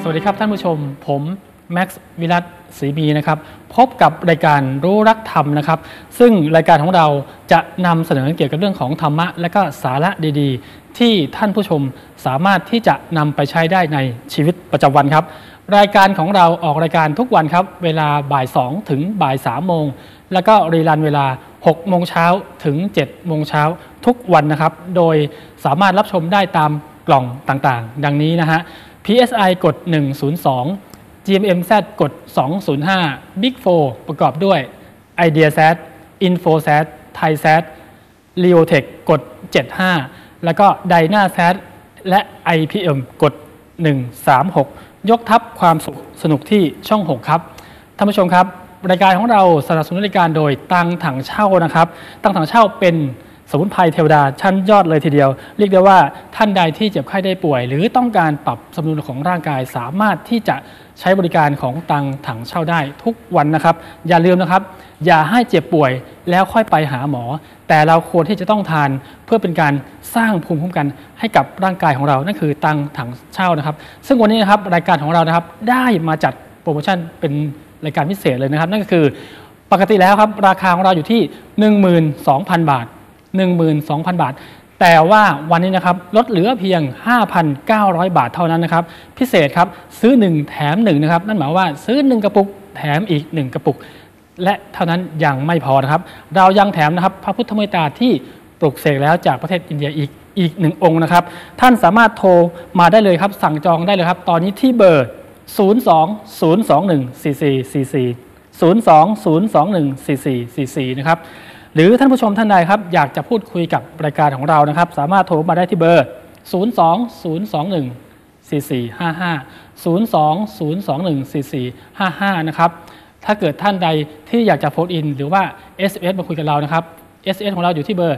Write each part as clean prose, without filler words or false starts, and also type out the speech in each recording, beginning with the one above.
สวัสดีครับท่านผู้ชมผมแม็กซ์วิรัตศรีมีนะครับพบกับรายการรู้รักธรรมนะครับซึ่งรายการของเราจะนำเสนอเกี่ยวกับเรื่องของธรรมะและก็สาระดีๆที่ท่านผู้ชมสามารถที่จะนำไปใช้ได้ในชีวิตประจำวันครับรายการของเราออกรายการทุกวันครับเวลาบ่าย2ถึงบ่าย3โมงแล้วก็รีรันเวลา6โมงเช้าถึง7โมงเช้าทุกวันนะครับโดยสามารถรับชมได้ตามกล่องต่างๆดังนี้นะฮะPSI กด102 GMMZ กด205 Big 4ประกอบด้วย IdeaSat InfoSat ThaiSat Leotech กด75แล้วก็ DynaSat และ IPM กด136ยกทัพความสนุกที่ช่อง6ครับท่านผู้ชมครับรายการของเราสนับสนุนรายการโดยตังถังเช่านะครับตังถังเช่าเป็นสมุนไพรเทวดาชั้นยอดเลยทีเดียวเรียกได้ว่าท่านใดที่เจ็บไข้ได้ป่วยหรือต้องการปรับสมดุลของร่างกายสามารถที่จะใช้บริการของตังถังเช่าได้ทุกวันนะครับอย่าลืมนะครับอย่าให้เจ็บป่วยแล้วค่อยไปหาหมอแต่เราควรที่จะต้องทานเพื่อเป็นการสร้างภูมิคุ้มกันให้กับร่างกายของเรานั่นคือตังถังเช่านะครับซึ่งวันนี้นะครับรายการของเรานะครับได้มาจัดโปรโมชั่นเป็นรายการพิเศษเลยนะครับนั่นก็คือปกติแล้วครับราคาของเราอยู่ที่ 12,000 บาท12,000 บาทแต่ว่าวันนี้นะครับลดเหลือเพียง 5,900 บาทเท่านั้นนะครับพิเศษครับซื้อ1แถม1นะครับนั่นหมายว่าซื้อ1กระปุกแถมอีก1กระปุกและเท่านั้นยังไม่พอนะครับเรายังแถมนะครับพระพุทธเมตตาที่ปลุกเสกแล้วจากประเทศอินเดียอีก1องค์นะครับท่านสามารถโทรมาได้เลยครับสั่งจองได้เลยครับตอนนี้ที่เบอร์02-021-4444 นะครับหรือท่านผู้ชมท่านใดครับอยากจะพูดคุยกับรายการของเรานะครับสามารถโทรมาได้ที่เบอร์ 02-021-4455 นะครับถ้าเกิดท่านใดที่อยากจะโฟนอินหรือว่า SMS มาคุยกับเรานะครับ SMS ของเราอยู่ที่เบอร์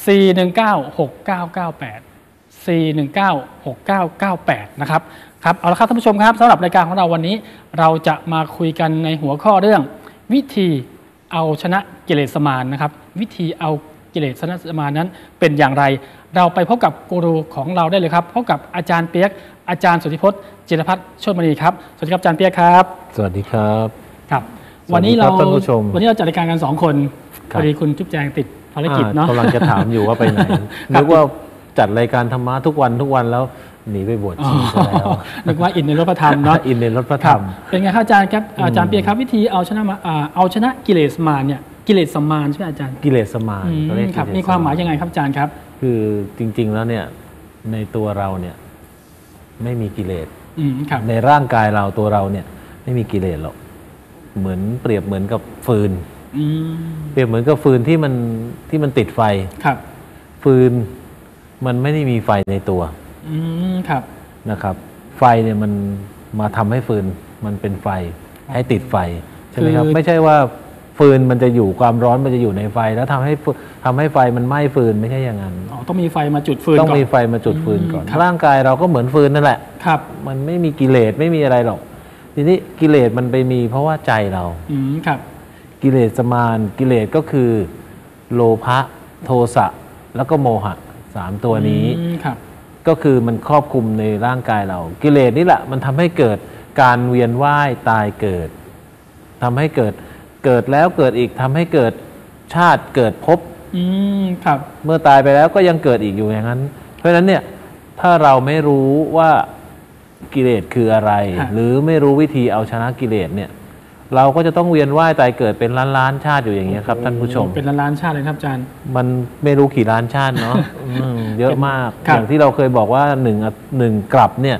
419-6998 นะครับครับเอาละครับท่านผู้ชมครับสำหรับรายการของเราวันนี้เราจะมาคุยกันในหัวข้อเรื่องวิธีเอาชนะกิเลสมารนะครับวิธีเอากิเลสมารนั้นเป็นอย่างไรเราไปพบกับกูรูของเราได้เลยครับพบกับอาจารย์เปียกอาจารย์สุทธิพจน์จิรพัฒน์โชติมณีครับสวัสดีครับอาจารย์เปียกครับสวัสดีครับครับวันนี้เราจัดรายการกัน2คนพอดีคุณจุ๊บแจงติดภารกิจเนาะกำลังจะถามอยู่ว่าไปไหนนึกว่าจัดรายการธรรมะทุกวันแล้วหนีไปบวชชีซะแล้วนึกว่าอินในรถพระธรรมเนาะอินในรถพระธรรมเป็นไงครับอาจารย์ครับอาจารย์เปียครับวิธีเอาชนะกิเลสมารเนี่ยกิเลสมารใช่ไหมอาจารย์กิเลสมารครับมีความหมายยังไงครับอาจารย์ครับคือจริงๆแล้วเนี่ยในตัวเราเนี่ยไม่มีกิเลสในร่างกายเราตัวเราเนี่ยไม่มีกิเลสหรอกเหมือนเปรียบเหมือนกับฟืนเปรียบเหมือนกับฟืนที่มันติดไฟครับฟืนมันไม่ได้มีไฟในตัวครับนะครับไฟเนี่ยมันมาทำให้ฟืนมันเป็นไฟให้ติดไฟใช่ไหมครับไม่ใช่ว่าฟืนมันจะอยู่ความร้อนมันจะอยู่ในไฟแล้วทำให้ไฟมันไหม้ฟืนไม่ใช่อย่างนั้นต้องมีไฟมาจุดฟืนต้องมีไฟมาจุดฟืนก่อนร่างกายเราก็เหมือนฟืนนั่นแหละครับมันไม่มีกิเลสไม่มีอะไรหรอกทีนี้กิเลสมันไปมีเพราะว่าใจเราครับกิเลสมารกิเลสก็คือโลภะโทสะแล้วก็โมหะ3ตัวนี้ครับก็คือมันครอบคลุมในร่างกายเรากิเลสนี่แหละมันทำให้เกิดการเวียนว่ายตายเกิดทำให้เกิดแล้วเกิดอีกทำให้เกิดชาติเกิดภพครับเมื่อตายไปแล้วก็ยังเกิดอีกอยู่อย่างนั้นเพราะฉะนั้นเนี่ยถ้าเราไม่รู้ว่ากิเลสคืออะไรหรือไม่รู้วิธีเอาชนะกิเลสเนี่ยเราก็จะต้องเวียนว่ายตายเกิดเป็นล้านชาติอยู่อย่างเงี้ยครับท่านผู้ชมเป็นล้านชาติเลยครับอาจารย์มันไม่รู้กี่ล้านชาติเนาะเยอะมากอย่างที่เราเคยบอกว่าหนึ่งกลับเนี่ย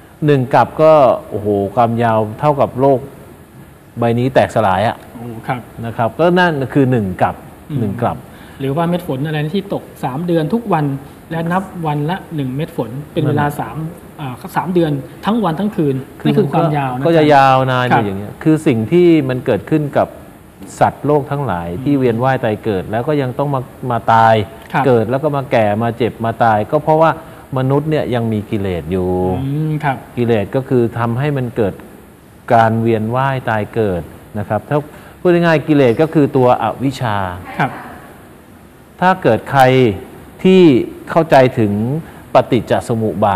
1กลับก็โอ้โหความยาวเท่ากับโลกใบนี้แตกสลายนะครับก็นั่นคือ1กลับหรือว่าเม็ดฝนอะไรที่ตก3เดือนทุกวันและนับวันละ1เม็ดฝนเป็นเวลา3เดือนทั้งวันทั้งคืนนี่คือความยาวก็จะยาวนานอยู่อย่างเงี้ยคือสิ่งที่มันเกิดขึ้นกับสัตว์โลกทั้งหลายที่เวียนว่ายตายเกิดแล้วก็ยังต้องมาตายเกิดแล้วก็มาแก่มาเจ็บมาตายก็เพราะว่ามนุษย์เนี่ยยังมีกิเลสอยู่กิเลสก็คือทำให้มันเกิดการเวียนว่ายตายเกิดนะครับถ้าพูดง่ายๆกิเลสก็คือตัวอวิชชาถ้าเกิดใครที่เข้าใจถึงปฏิจจสมุปบาท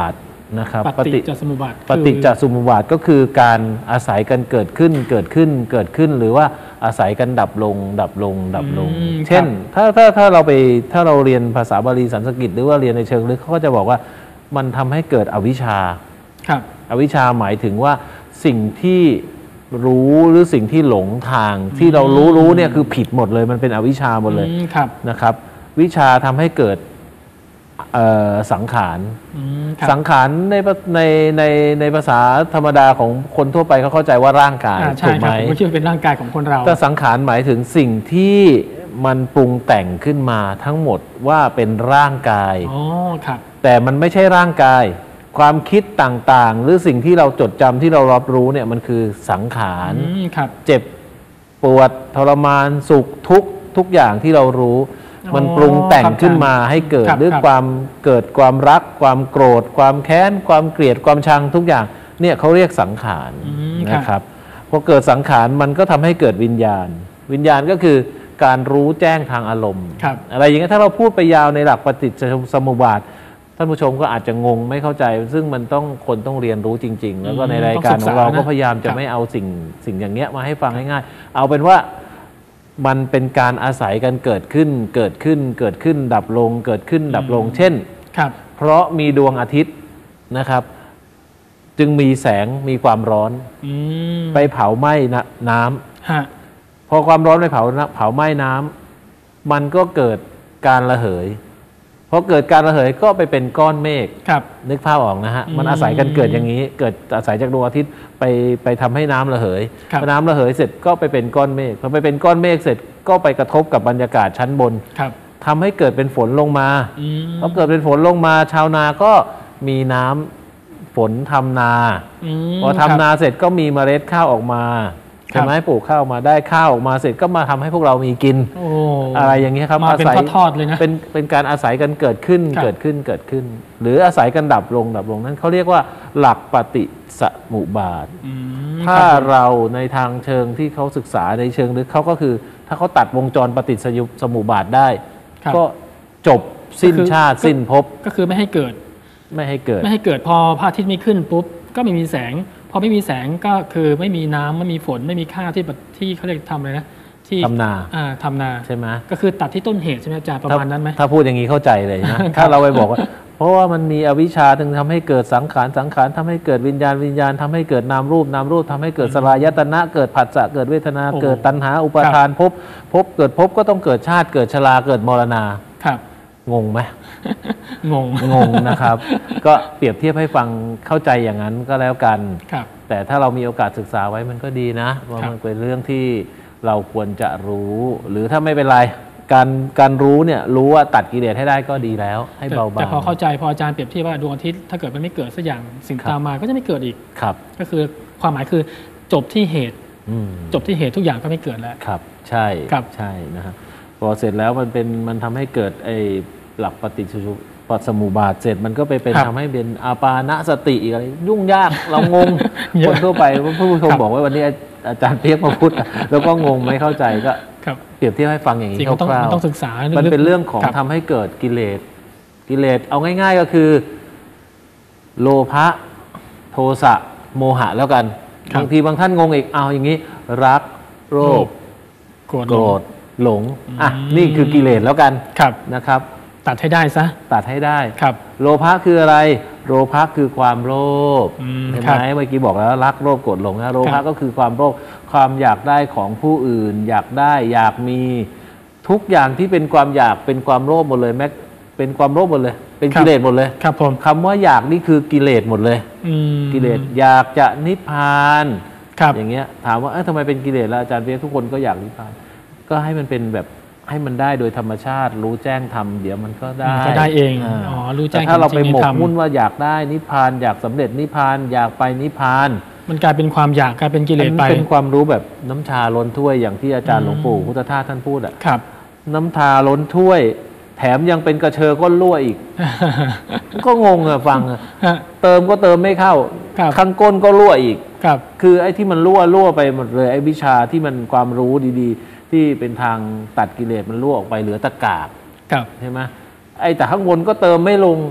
นะครับปฏิจจสมุปบาทปฏิจจสมุปบาทก็คือการอาศัยกันเกิดขึ้นเกิดขึ้นเกิดขึ้นหรือว่าอาศัยกันดับลงดับลงดับลงเช่นถ้าเราเรียนภาษาบาลีสันสกฤตหรือว่าเรียนในเชิงลึกเขาก็จะบอกว่ามันทำให้เกิดอวิชชาอวิชชาหมายถึงว่าสิ่งที่รู้หรือสิ่งที่หลงทางที่เรารู้เนี่ยคือผิดหมดเลยมันเป็นอวิชชาหมดเลยนะครับวิชาทำให้เกิดสังขารสังขารในภาษาธรรมดาของคนทั่วไปเขาเข้าใจว่าร่างกายถูกไหมผมคิดว่าเป็นร่างกายของคนเราแต่สังขารหมายถึงสิ่งที่มันปรุงแต่งขึ้นมาทั้งหมดว่าเป็นร่างกายแต่มันไม่ใช่ร่างกายความคิดต่างๆหรือสิ่งที่เราจดจำที่เรารับรู้เนี่ยมันคือสังขารเจ็บปวดทรมานสุขทุกอย่างที่เรารู้มันปรุงแต่งขึ้นมาให้เกิดด้วยความรักความโกรธความแค้นความเกลียดความชังทุกอย่างเนี่ยเขาเรียกสังขารนะครับพอเกิดสังขารมันก็ทำให้เกิดวิญญาณก็คือการรู้แจ้งทางอารมณ์อะไรอย่างเงี้ยถ้าเราพูดไปยาวในหลักปฏิจจสมุปบาทท่านผู้ชมก็อาจจะงงไม่เข้าใจซึ่งมันคนต้องเรียนรู้จริงๆแล้วก็ในรายการของเราก็พยายามจะไม่เอาสิ่งอย่างเงี้ยมาให้ฟังง่ายๆเอาเป็นว่ามันเป็นการอาศัยกันเกิดขึ้นดับลงเกิดขึ้นดับลงเช่นเพราะมีดวงอาทิตย์นะครับจึงมีแสงมีความร้อนไปเผาไหม้น้ำพอความร้อนไปเผาไหม้น้ำมันก็เกิดการระเหยพอเกิดการระเหยก็ไปเป็นก้อนเมฆนึกภาพออกนะฮะมันอาศัยกันเกิดอย่างนี้เกิดอาศัยจากดวงอาทิตย์ไปทำให้น้ำระเหยพอน้ำระเหยเสร็จก็ไปเป็นก้อนเมฆพอไปเป็นก้อนเมฆเสร็จก็ไปกระทบกับบรรยากาศชั้นบนทำให้เกิดเป็นฝนลงมาพอเกิดเป็นฝนลงมาชาวนาก็มีน้ำฝนทำนาพอทำนาเสร็จก็มีเมล็ดข้าวออกมาใช่ไหมปลูกข้าวมาได้ข้าวออกมาเสร็จก็มาทำให้พวกเรามีกินอะไรอย่างนี้ครับอาศัยทอดเลยนะเป็นการอาศัยกันเกิดขึ้นหรืออาศัยกันดับลงนั้นเขาเรียกว่าหลักปฏิสมุปบาทถ้าเราในทางเชิงที่เขาศึกษาในเชิงลึกเขาก็คือถ้าเขาตัดวงจรปฏิสมุปบาทได้ก็จบสิ้นชาติสิ้นภพก็คือไม่ให้เกิดพอพระอาทิตย์ไม่ขึ้นปุ๊บก็ไม่มีแสงพอไม่มีแสงก็คือไม่มีน้ำไม่มีฝนไม่มีข้าวที่เขาเรียกทำอะไรนะที่ทำนาใช่ไหมก็คือตัดที่ต้นเหตุใช่ไหมอาจารย์ประมาณนั้นไหมถ้าพูดอย่างนี้เข้าใจเลยนะถ้าเราไปบอกว่าเพราะว่ามันมีอวิชชาถึงทำให้เกิดสังขารทำให้เกิดวิญญาณทำให้เกิดนามรูปทำให้เกิดสลายตนะเกิดผัสสะเกิดเวทนาเกิดตัณหาอุปาทานภพเกิดภพก็ต้องเกิดชาติเกิดชราเกิดมรณะงงไหมงงนะครับก็เปรียบเทียบให้ฟังเข้าใจอย่างนั้นก็แล้วกันแต่ถ้าเรามีโอกาสศึกษาไว้มันก็ดีนะว่ามันเป็นเรื่องที่เราควรจะรู้หรือถ้าไม่เป็นไรการรู้เนี่ยรู้ว่าตัดกิเลสให้ได้ก็ดีแล้วให้เบาบางแต่พอเข้าใจพออาจารย์เปรียบเทียบว่าดวงอาทิตย์ถ้าเกิดมันไม่เกิดสักอย่างสิ่งตามมาก็จะไม่เกิดอีกก็คือความหมายคือจบที่เหตุทุกอย่างก็ไม่เกิดแล้วครับใช่นะครับพอเสร็จแล้วมันทำให้เกิดไอ้หลักปฏิจจสมุปบาทเสร็จมันก็ไปเป็นทำให้เป็นอาปานสติอีกอะไรยุ่งยากเรางงคนทั่วไปผู้ชมบอกว่าวันนี้อาจารย์เปียกมาพูดแล้วก็งงไม่เข้าใจก็เปรียบเทียบให้ฟังอย่างนี้คร่าวๆต้องศึกษามันเป็นเรื่องของทำให้เกิดกิเลสเอาง่ายๆก็คือโลภะโทสะโมหะแล้วกันบางทีบางท่านงงอีกเอาอย่างนี้รักโลภโกรธหลงนี่คือกิเลสแล้วกันนะครับตัดให้ได้ซะตัดให้ได้โลภะคืออะไรโลภะคือความโลภเห็นไหมเมื่อกี้บอกแล้วรักโลภโกรธหลงนะโลภะก็คือความโลภความอยากได้ของผู้อื่นอยากได้อยากมีทุกอย่างที่เป็นความอยากเป็นความโลภหมดเลยแม้เป็นความโลภหมดเลยเป็นกิเลสหมดเลยครับผมคำว่าอยากนี่คือกิเลสหมดเลยกิเลสอยากจะนิพพานอย่างเงี้ยถามว่าทำไมเป็นกิเลสแล้วอาจารย์เรียกทุกคนก็อยากนิพพานก็ให้มันเป็นแบบให้มันได้โดยธรรมชาติรู้แจ้งทำเดี๋ยวมันก็ได้เองรู้แจ้งถ้าเราไปหมกมุ่นว่าอยากได้นิพพานอยากสำเร็จนิพพานอยากไปนิพพานมันกลายเป็นความอยากกลายเป็นกิเลสไปเป็นความรู้แบบน้ำชาล้นถ้วยอย่างที่อาจารย์หลวงปู่พุทธทาสท่านพูดน้ำชาล้นถ้วยแถมยังเป็นกระเชอก้นรั่วอีกก็งงฟังเติมก็เติมไม่เข้าข้างก้นก็รั่วอีกคือไอ้ที่มันรั่วไปหมดเลยไอ้วิชาที่มันความรู้ดีๆที่เป็นทางตัดกิเลสมันรั่วออกไปเหลือตะกากใช่ไหมไอ้แต่ข้างบนก็เติมไม่ลง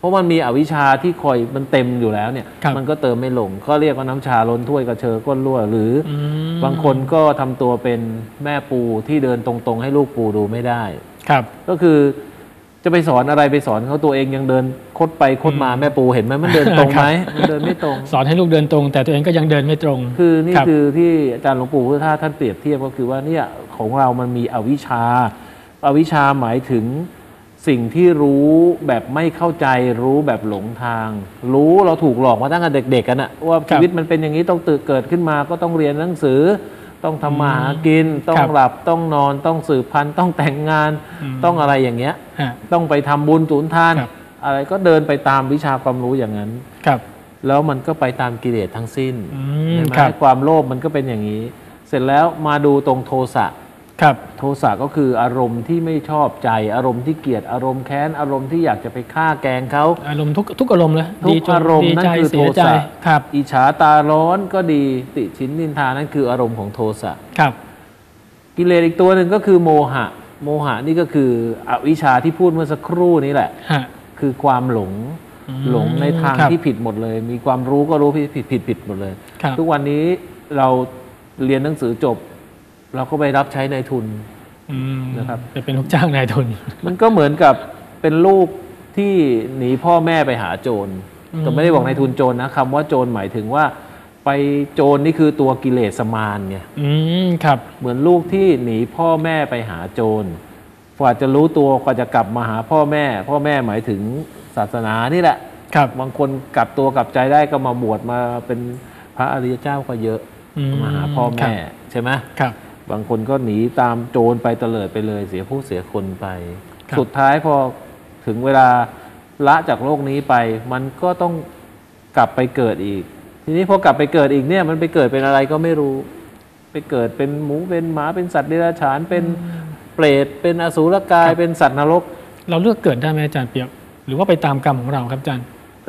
เพราะมันมีอวิชชาที่คอยมันเต็มอยู่แล้วเนี่ยมันก็เติมไม่ลงก็เรียกว่าน้ำชาล้นถ้วยกระเชอก้นรั่วหรือบางคนก็ทำตัวเป็นแม่ปูที่เดินตรงๆให้ลูกปูดูไม่ได้ครับก็คือจะไปสอนอะไรไปสอนเขาตัวเองยังเดินคดไปคดมาแม่ปูเห็นไหมมันเดินตรงไหมมันเดินไม่ตรงสอนให้ลูกเดินตรงแต่ตัวเองก็ยังเดินไม่ตรงคือนี่คือที่อาจารย์หลวงปู่พุทธทาสท่านเปรียบเทียบก็คือว่าเนี่ยของเรามันมีอวิชชาหมายถึงสิ่งที่รู้แบบไม่เข้าใจรู้แบบหลงทางรู้เราถูกหลอกมาตั้งแต่เด็กๆกันนะว่าชีวิตมันเป็นอย่างนี้ต้องตื่นเกิดขึ้นมาก็ต้องเรียนหนังสือต้องทำมาหากินต้องหลับต้องนอนต้องสืบพันธุ์ต้องแต่งงานต้องอะไรอย่างเงี้ยต้องไปทำบุญสูญทานอะไรก็เดินไปตามวิชาความรู้อย่างนั้นแล้วมันก็ไปตามกิเลสทั้งสิ้นใช่ไหมความโลภมันก็เป็นอย่างนี้เสร็จแล้วมาดูตรงโทสะโทสะก็คืออารมณ์ที่ไม่ชอบใจอารมณ์ที่เกลียดอารมณ์แค้นอารมณ์ที่อยากจะไปฆ่าแกงเขาอารมณ์ทุกอารมณ์เลยทุกอารมณ์นั่นคือโทสะอิจฉาตาร้อนก็ดีติฉินนินทานั่นคืออารมณ์ของโทสะกิเลสอีกตัวหนึ่งก็คือโมหะนี่ก็คืออวิชชาที่พูดเมื่อสักครู่นี้แหละคือความหลงในทางที่ผิดหมดเลยมีความรู้ก็รู้ผิดหมดเลยทุกวันนี้เราเรียนหนังสือจบเราก็ไปรับใช้นายทุนนะครับไปเป็นลูกจ้างนายทุนมันก็เหมือนกับเป็นลูกที่หนีพ่อแม่ไปหาโจรแต่ไม่ได้บอกนายทุนโจรนะคำว่าโจรหมายถึงว่าไปโจรนี่คือตัวกิเลสมารไงครับเหมือนลูกที่หนีพ่อแม่ไปหาโจรกว่าจะรู้ตัวกว่าจะกลับมาหาพ่อแม่หมายถึงศาสนานี่แหละบางคนกลับตัวกลับใจได้ก็มาบวชมาเป็นพระอริยเจ้าก็เยอะมาหาพ่อแม่ใช่ไหมบางคนก็หนีตามโจรไปเตลิดไปเลยเสียผู้เสียคนไปสุดท้ายพอถึงเวลาละจากโลกนี้ไปมันก็ต้องกลับไปเกิดอีกทีนี้พอกลับไปเกิดอีกเนี่ยมันไปเกิดเป็นอะไรก็ไม่รู้ไปเกิดเป็นหมูเป็นหมาเป็นสัตว์เดรัจฉานเป็นเปรตเป็นอสูรกายเป็นสัตว์นรกเราเลือกเกิดได้ไหมอาจารย์เปียกหรือว่าไปตามกรรมของเราครับอาจารย์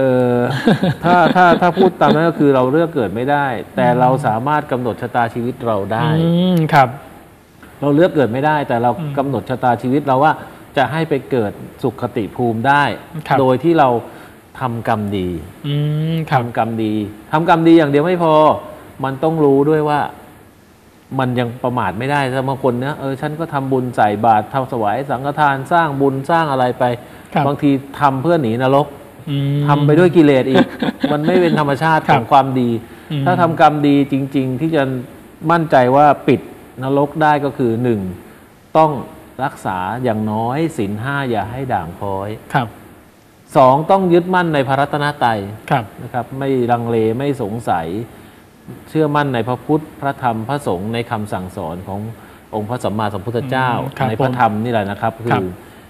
ถ้าพูดตามนั้นก็คือเราเลือกเกิดไม่ได้แต่เราสามารถกำหนดชะตาชีวิตเราได้ครับเราเลือกเกิดไม่ได้แต่เรากำหนดชะตาชีวิตเราว่าจะให้ไปเกิดสุขติภูมิได้โดยที่เราทำกรรมดีทำกรรมดีอย่างเดียวไม่พอมันต้องรู้ด้วยว่ามันยังประมาทไม่ได้ถ้าบางคนนะฉันก็ทำบุญใส่บาตรทำถวายสังฆทานสร้างบุญสร้างอะไรไปบางทีทำเพื่อหนีนรกทำไปด้วยกิเลสอีกมันไม่เป็นธรรมชาติของความดีถ้าทำกรรมดีจริงๆที่จะมั่นใจว่าปิดนรกได้ก็คือ1ต้องรักษาอย่างน้อยศีล 5อย่าให้ด่างพร้อย2ต้องยึดมั่นในพระรัตนตรัยนะครับไม่ลังเลไม่สงสัยเชื่อมั่นในพระพุทธพระธรรมพระสงฆ์ในคำสั่งสอนขององค์พระสัมมาสัมพุทธเจ้าในพระธรรมนี่แหละนะครับคือ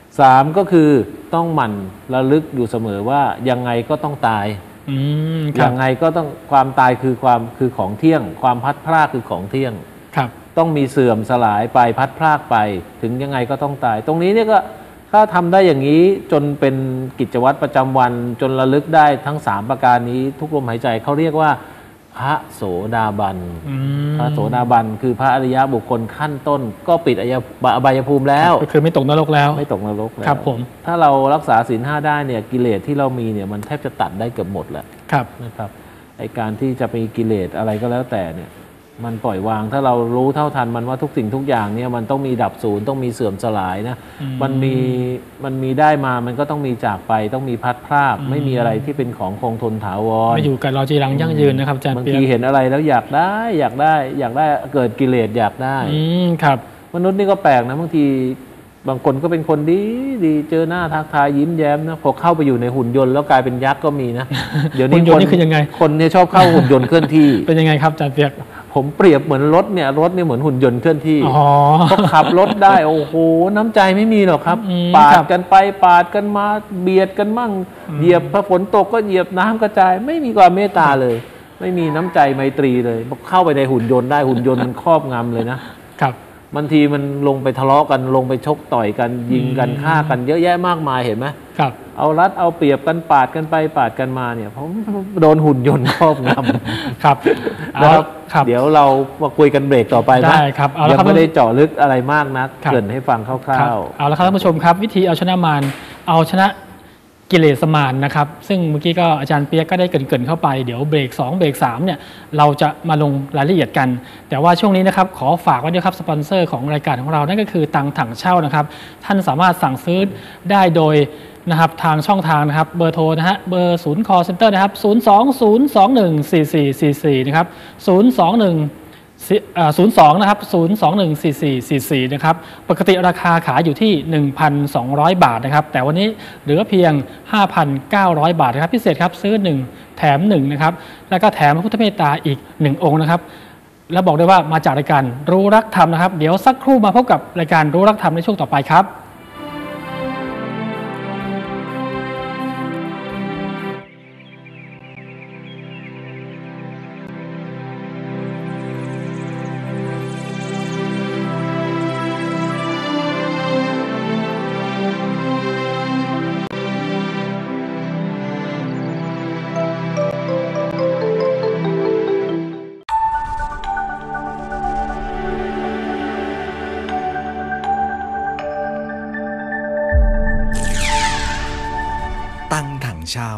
3ก็คือต้องหมั่นระลึกอยู่เสมอว่ายังไงก็ต้องตายยังไงก็ต้องความตายคือของเที่ยงความพัดพรากคือของเที่ยงต้องมีเสื่อมสลายไปพัดพรากไปถึงยังไงก็ต้องตายตรงนี้เนี่ยก็ถ้าทำได้อย่างนี้จนเป็นกิจวัตรประจำวันจนระลึกได้ทั้ง3ประการนี้ทุกลมหายใจเขาเรียกว่าพระโสดาบันพระโสดาบันคือพระอริยบุคคลขั้นต้นก็ปิดอบายภูมิแล้วก็คือไม่ตกนรกแล้วไม่ตกนรกแล้วครับผมถ้าเรารักษาศีล 5ได้เนี่ยกิเลสที่เรามีเนี่ยมันแทบจะตัดได้เกือบหมดแล้วนะครับไอการที่จะไปกิเลสอะไรก็แล้วแต่เนี่ยมันปล่อยวางถ้าเรารู้เท่าทันมันว่าทุกสิ่งทุกอย่างเนี่ยมันต้องมีดับศูนย์ต้องมีเสื่อมสลายนะมันมีได้มามันก็ต้องมีจากไปต้องมีพัดพรากไม่มีอะไรที่เป็นของคงทนถาวรไม่อยู่กับเราจีรังยั่งยืนนะครับอาจารย์บางทีเห็นอะไรแล้วอยากได้เกิดกิเลสอยากได้ครับมนุษย์นี่ก็แปลกนะบางทีบางคนก็เป็นคนดีเจอหน้าทักทายยิ้มแย้มนะพอเข้าไปอยู่ในหุ่นยนต์แล้วกลายเป็นยักษ์ก็มีนะเดี๋ยวนี้หุ่นยนต์นี่คือยังไงคนเนี่ยชอบเข้าหุ่นยนต์เคลื่อนที่เป็นยังไงครับอาจารย์เปียกผมเปรียบเหมือนรถเนี่ยเหมือนหุ่นยนต์เคลื่อนที่ก็ขับรถได้โอ้โหน้ำใจไม่มีหรอกครับปาดกันไปปาดกันมาเบียดกันมั่งเหยียบพอฝนตกก็เหยียบน้ำกระจายไม่มีความเมตตาเลยไม่มีน้ำใจไมตรีเลยเข้าไปในหุ่นยนต์ได้หุ่นยนต์มันครอบงำเลยนะครับบางทีมันลงไปทะเลาะกันลงไปชกต่อยกันยิงกันฆ่ากันเยอะแยะมากมายเห็นไหมครับเอารัดเอาเปรียบกันปาดกันไปปาดกันมาเนี่ยผมโดนหุ่นยนต์ครอบงำครับเดี๋ยวเรามาคุยกันเบรกต่อไปนะได้ครับยังไม่ได้เจาะลึกอะไรมากนักเกริ่นให้ฟังคร่าวๆเอาละครับท่านผู้ชมครับวิธีเอาชนะมารเอาชนะกิเลสมารนะครับซึ่งเมื่อกี้ก็อาจารย์เปียกก็ได้เกริ่นเข้าไปเดี๋ยวเบรก2เบรก3เนี่ยเราจะมาลงรายละเอียดกันแต่ว่าช่วงนี้นะครับขอฝากไว้ด้วยครับสปอนเซอร์ของรายการของเรานั่นก็คือตังถังเช่านะครับท่านสามารถสั่งซื้อได้โดยนะครับทางช่องทางนะครับเบอร์โทรนะฮะเบอร์ศูนย์ call center นะครับ020214444นะครับ02 นะครับ0214444นะครับปกติราคาขายอยู่ที่ 1,200 บาทนะครับแต่วันนี้เหลือเพียง 5,900 บาทนะครับพิเศษครับซื้อ1แถม1นะครับแล้วก็แถมพระพุทธเมตตาอีก1องค์นะครับแล้วบอกได้ว่ามาจากรายการรู้รักธรรมนะครับเดี๋ยวสักครู่มาพบกับรายการรู้รักธรรมในช่วงต่อไปครับตั้งถังเช่า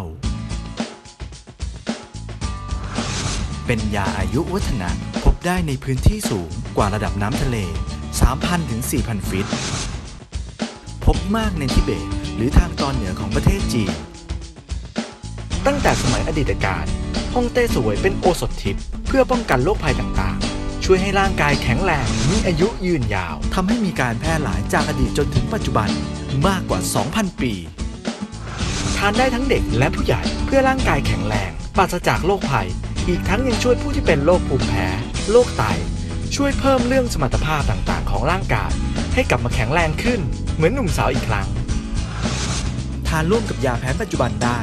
เป็นยาอายุวัฒนะพบได้ในพื้นที่สูงกว่าระดับน้ำทะเล 3,000 ถึง 4,000 ฟิตพบมากในทิเบตหรือทางตอนเหนือของประเทศจีนตั้งแต่สมัยอดีตการฮ่องเต้เสวยเป็นโอสถทิพย์เพื่อป้องกันโรคภัยต่างๆช่วยให้ร่างกายแข็งแรงมีอายุยืนยาวทำให้มีการแพร่หลายจากอดีตจนถึงปัจจุบันมากกว่า 2,000 ปีทานได้ทั้งเด็กและผู้ใหญ่เพื่อร่างกายแข็งแรงปราศจากโรคภัยอีกทั้งยังช่วยผู้ที่เป็นโรคภูมิแพ้โรคไตช่วยเพิ่มเรื่องสมรรถภาพต่างๆของร่างกายให้กลับมาแข็งแรงขึ้นเหมือนหนุ่มสาวอีกครั้งทานร่วมกับยาแผนปัจจุบันได้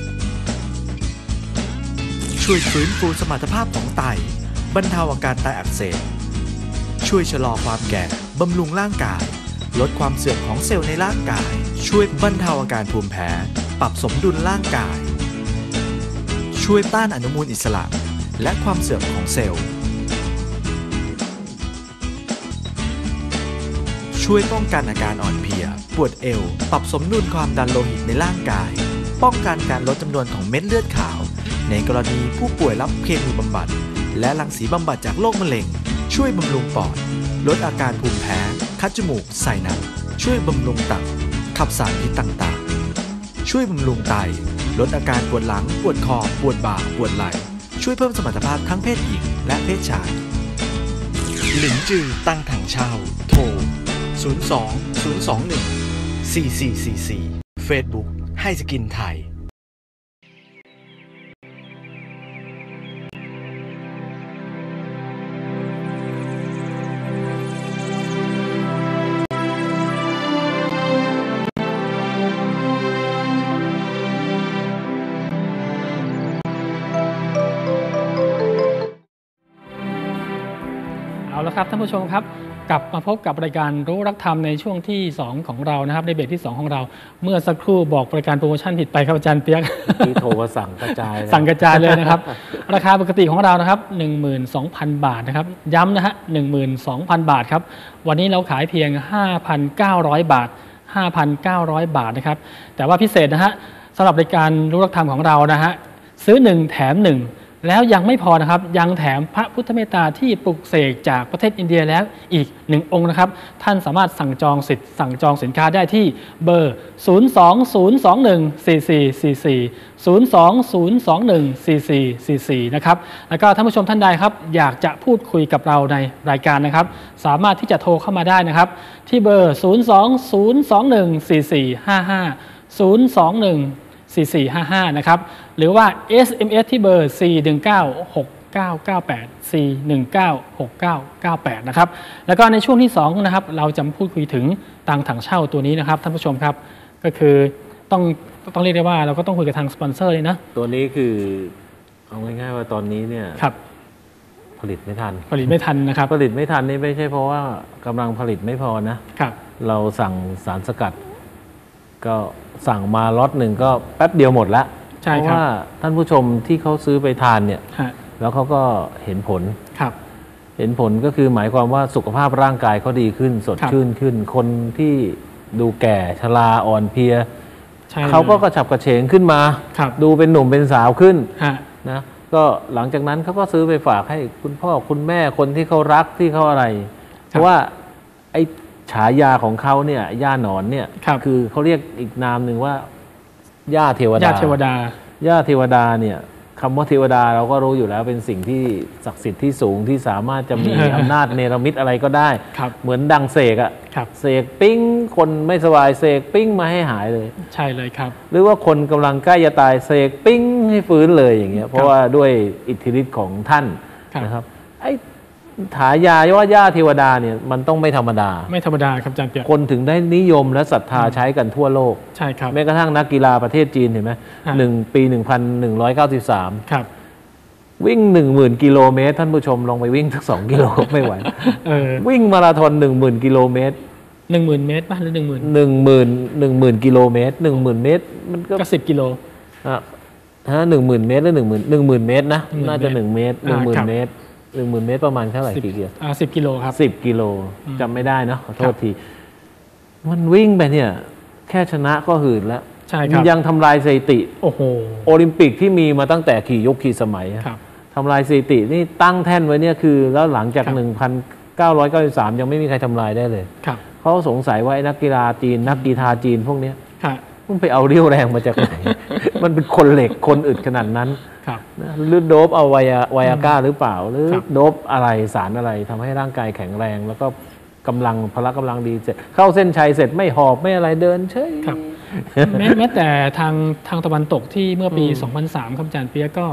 ช่วยฟื้นฟูสมรรถภาพของไตบรรเทาอาการไตอักเสบช่วยชะลอความแก่บำรุงร่างกายลดความเสื่อมของเซลล์ในร่างกายช่วยบรรเทาอาการภูมิแพ้ปรับสมดุลร่างกายช่วยต้านอนุมูลอิสระและความเสื่อมของเซลล์ช่วยป้องกันอาการอ่อนเพลียปวดเอวปรับสมดุลความดันโลหิตในร่างกายป้องกันการลดจำนวนของเม็ดเลือดขาวในกรณีผู้ป่วยรับเคมีบำบัดและรังสีบำบัดจากโรคมะเร็งช่วยบำรุงปอดลดอาการภูมิแพ้คัดจมูกใส่หนังช่วยบำรุงตับขับสารพิษต่างๆช่วยบำรุงไตลดอาการปวดหลังปวดคอปวดบ่าปวดไหล่ช่วยเพิ่มสมรรถภาพทั้งเพศหญิงและเพศชายหลินจือตั้งถังเช่าโทร02-021-4444 Facebook ให้สกินไทยเอาละครับท่านผู้ชมครับกลับมาพบกับรายการรู้รักธรรมในช่วงที่2ของเรานะครับในเบรกที่2ของเราเมื่อสักครู่บอกรายการโปรโมชั่นผิดไปครับอาจารย์เปียกที่โทรมาสั่งกระจายสั่งกระจายเลยนะครับราคาปกติของเรานะครับ 12,000 บาทนะครับย้ำนะฮะ 12,000 บาทครับวันนี้เราขายเพียง 5,900 บาท 5,900 บาทนะครับแต่ว่าพิเศษนะฮะสำหรับรายการรู้รักธรรมของเรานะฮะซื้อ1แถม1แล้วยังไม่พอนะครับยังแถมพระพุทธเมตตาที่ปลุกเสกจากประเทศอินเดียแล้วอีก1องค์นะครับท่านสามารถสั่งจองสิทธิ์สั่งจองสินค้าได้ที่เบอร์ 020214444 020214444 นะครับแล้วก็ท่านผู้ชมท่านใดครับอยากจะพูดคุยกับเราในรายการนะครับสามารถที่จะโทรเข้ามาได้นะครับที่เบอร์ 020214455 0214455 นะครับหรือว่า SMS ที่เบอร์ 4196998 4196998 นะครับแล้วก็ในช่วงที่2นะครับเราจะพูดคุยถึงตังถังเช่าตัวนี้นะครับท่านผู้ชมครับก็คือต้องเรียกได้ว่าเราก็ต้องคุยกับทางสปอนเซอร์เลยนะตัวนี้คือเอาง่ายๆว่าตอนนี้เนี่ยผลิตไม่ทันนะครับผลิตไม่ทันนี่ไม่ใช่เพราะว่ากำลังผลิตไม่พอนะครับเราสั่งสารสกัดก็สั่งมาล็อตหนึ่งก็แป๊บเดียวหมดแล้วเพราะว่าท่านผู้ชมที่เขาซื้อไปทานเนี่ยแล้วเขาก็เห็นผลเห็นผลก็คือหมายความว่าสุขภาพร่างกายเขาดีขึ้นสดชื่นขึ้นคนที่ดูแก่ชราอ่อนเพลียเขาก็กระฉับกระเฉงขึ้นมา ดูเป็นหนุ่มเป็นสาวขึ้นนะก็หลังจากนั้นเขาก็ซื้อไปฝากให้คุณพ่อคุณแม่คนที่เขารักที่เขาอะไรเพราะว่าไอ้ฉายาของเขาเนี่ยย่าหนอนเนี่ยคือเขาเรียกอีกนามหนึ่งว่าย่าเทวดาย่าเทวดาเนี่ยคำว่าเทวดาเราก็รู้อยู่แล้วเป็นสิ่งที่ศักดิ์สิทธิ์ที่สูงที่สามารถจะมีอำนาจเนรมิตอะไรก็ได้เหมือนดังเสกอะเสกปิ้งคนไม่สบายเสกปิ้งมาให้หายเลยใช่เลยครับหรือว่าคนกำลังใกล้จะตายเสกปิ้งให้ฟื้นเลยอย่างเงี้ยเพราะว่าด้วยอิทธิฤทธิ์ของท่านนะครับไอ้ฉายาว่าย่าเทวดาเนี่ยมันต้องไม่ธรรมดาครับอาจารย์เปียกคนถึงได้นิยมและศรัทธาใช้กันทั่วโลกใช่ครับแม้กระทั่งนักกีฬาประเทศจีนเห็นไหมปี 1193 ครับวิ่ง 10,000 กิโลเมตรท่านผู้ชมลองไปวิ่งสัก2 กิโลไม่ไหววิ่งมาราธอน 10,000 กิโลเมตร 10,000 เมตรป่ะหรือ 10,000 กิโลเมตร10,000 เมตรมันก็ 10 กิโล 10,000 เมตรหรือ10,000 เมตรนะน่าจะ1 เมตร 10,000 เมตร10,000 เมตรประมาณเท่าไหร่กี่กิโล 10 กิโลครับ 10 กิโลจำไม่ได้เนาะขอโทษทีมันวิ่งไปเนี่ยแค่ชนะก็หืดแล้วยังทำลายสถิติโอลิมปิกที่มีมาตั้งแต่กี่ยุคกี่สมัยทำลายสถิตินี่ตั้งแท่นไว้เนี่ยคือแล้วหลังจาก 1993 ยังไม่มีใครทำลายได้เลยเขาสงสัยว่านักกีฬาจีนนักกีฬาจีนพวกนี้มันไปเอาเรี่ยวแรงมาจากไหน มันเป็นคนเหล็กคนอึดขนาดนั้นหรือโดบเอาไวอาก้าหรือเปล่าหรือโดบอะไรสารอะไรทำให้ร่างกายแข็งแรงแล้วก็กำลังพละกำลังดีเสร็จเข้าเส้นชัยเสร็จไม่หอบไม่อะไรเดินเฉยแม้แต่ทางตะวันตกที่เมื่อปี 2003 ครับอาจารย์เปียกก็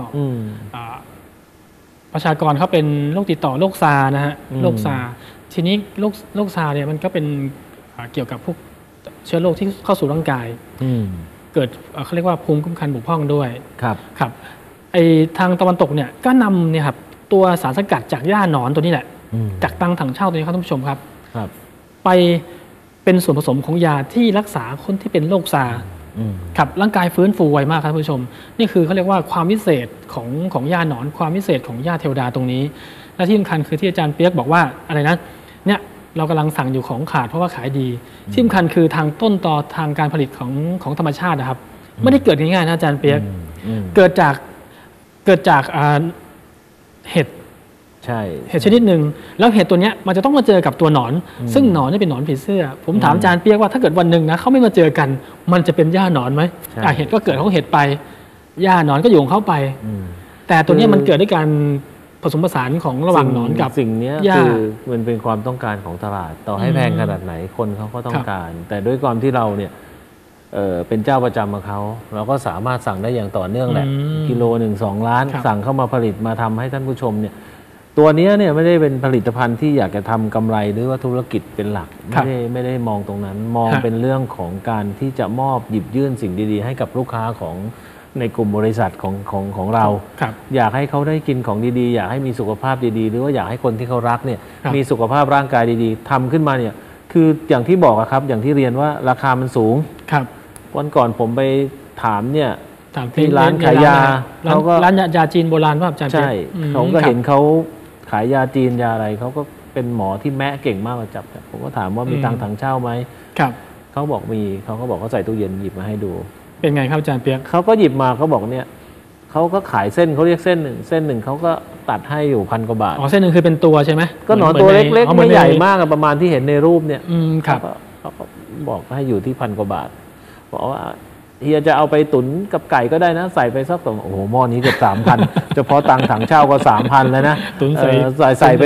ประชากรเขาเป็นโรคติดต่อโรคซานะฮะโรคซาทีนี้โรคซาเนี่ยมันก็เป็นเกี่ยวกับพวกเชื้อโรคที่เข้าสู่ร่างกายเกิดเขาเรียกว่าภูมิคุ้มกันบกพร่องด้วยครับไอทางตะวันตกเนี่ยก็นำเนี่ยครับตัวสารสกัดจากหญ้าหนอนตัวนี้แหละจากตังถังเช่าตัวนี้ครับท่านผู้ชมครับไปเป็นส่วนผสมของยาที่รักษาคนที่เป็นโรคซาครับร่างกายฟื้นฟูไวมากครับท่านผู้ชมนี่คือเขาเรียกว่าความพิเศษของยาหนอนความพิเศษของยาเทวดาตรงนี้และที่สำคัญคือที่อาจารย์เปียกบอกว่าอะไรนะเนี่ยเรากำลังสั่งอยู่ของขาดเพราะว่าขายดีที่สำคัญคือทางต้นตอทางการผลิตของธรรมชาตินะครับไม่ได้เกิดง่ายๆนะอาจารย์เปียกเกิดจากเห็ดชนิดหนึ่งแล้วเห็ดตัวนี้มันจะต้องมาเจอกับตัวหนอนซึ่งหนอนนี่เป็นหนอนผีเสื้อผมถามอาจารย์เปียกว่าถ้าเกิดวันหนึ่งนะเขาไม่มาเจอกันมันจะเป็นหญ้าหนอนไหมเห็ดก็เกิดของเห็ดไปหญ้าหนอนก็โยงเข้าไปแต่ตัวนี้มันเกิดด้วยการผสมผสานของระหว่างหนอนกับสิ่งนี้คือมันเป็นความต้องการของตลาดต่อให้แพงขนาดไหนคนเขาก็ต้องการแต่ด้วยความที่เราเนี่ยเป็นเจ้าประจำของเขาเราก็สามารถสั่งได้อย่างต่อเนื่องแหละกิโล1-2 ล้านสั่งเข้ามาผลิตมาทำให้ท่านผู้ชมเนี่ยตัวนี้เนี่ยไม่ได้เป็นผลิตภัณฑ์ที่อยากจะทำกำไรหรือว่าธุรกิจเป็นหลักไม่ได้มองตรงนั้นมองเป็นเรื่องของการที่จะมอบหยิบยื่นสิ่งดีๆให้กับลูกค้าของในกลุ่มบริษัทของเราอยากให้เขาได้กินของดีๆอยากให้มีสุขภาพดีๆหรือว่าอยากให้คนที่เขารักเนี่ยมีสุขภาพร่างกายดีๆทำขึ้นมาเนี่ยคืออย่างที่บอกครับอย่างที่เรียนว่าราคามันสูงวันก่อนผมไปถามเนี่ยที่ร้านขายยาเขาก็ร้านยาจีนโบราณว่าอาจารย์ใช่เขาก็เห็นเขาขายยาจีนยาอะไรเขาก็เป็นหมอที่แม่เก่งมากมาจับผมก็ถามว่ามีตังถังเช่าไหมเขาบอกมีเขาก็บอกเขาใส่ตู้เย็นหยิบมาให้ดูเป็นไงครับอาจารย์เปียกเขาก็หยิบมาเขาบอกเนี่ยเขาก็ขายเส้นเขาเรียกเส้นหนึ่งเขาก็ตัดให้อยู่1,000 กว่าบาทอ๋อเส้นหนึ่งคือเป็นตัวใช่ไหมก็หนอนตัวเล็กๆไม่ใหญ่มากประมาณที่เห็นในรูปเนี่ยเขาก็บอกให้อยู่ที่1,000 กว่าบาทบอกว่าเฮียจะเอาไปตุ๋นกับไก่ก็ได้นะใส่ไปสักโอ้โหหม้อนี้เกือบ 3,000 เฉพาะตังถังเช่าก็ 3,000 แล้วนะตุ๋นใส่ไป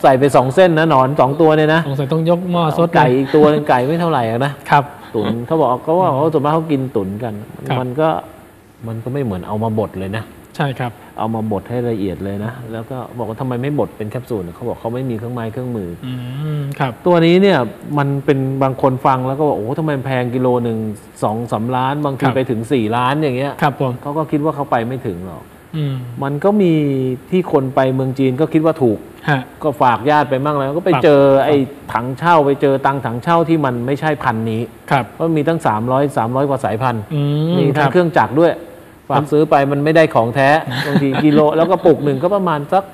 2เส้นนะหนอน2ตัวเนี่ยนะต้องยกหม้อซดไก่อีกตัวนึงไก่ไม่เท่าไหร่นะครับตุ๋นเขาบอกเขาว่าส่วนมากเขากินตุ๋นกันมันก็ไม่เหมือนเอามาบดเลยนะใช่ครับเอามาบดให้ละเอียดเลยนะแล้วก็บอกว่าทำไมไม่บดเป็นแคปซูลเขาบอกเขาไม่มีเครื่องไม้เครื่องมือครับตัวนี้เนี่ยมันเป็นบางคนฟังแล้วก็บอกโอ้ทำไมแพงกิโลหนึ่ง2-3 ล้านบางทีไปถึง4 ล้านอย่างเงี้ยครับผมเขาก็คิดว่าเขาไปไม่ถึงหรอกมันก็มีที่คนไปเมืองจีนก็คิดว่าถูกก็ฝากญาติไปมั่งแล้วก็ไปเจอไอ้ถังเช่าไปเจอตังถังเช่าที่มันไม่ใช่พันนี้เพราะมีตั้ง300 กว่าสายพันธุ์มีทั้งเครื่องจักรด้วยฝากซื้อไปมันไม่ได้ของแท้บางทีกิโลแล้วก็ปุกหนึ่งก็ประมาณสัก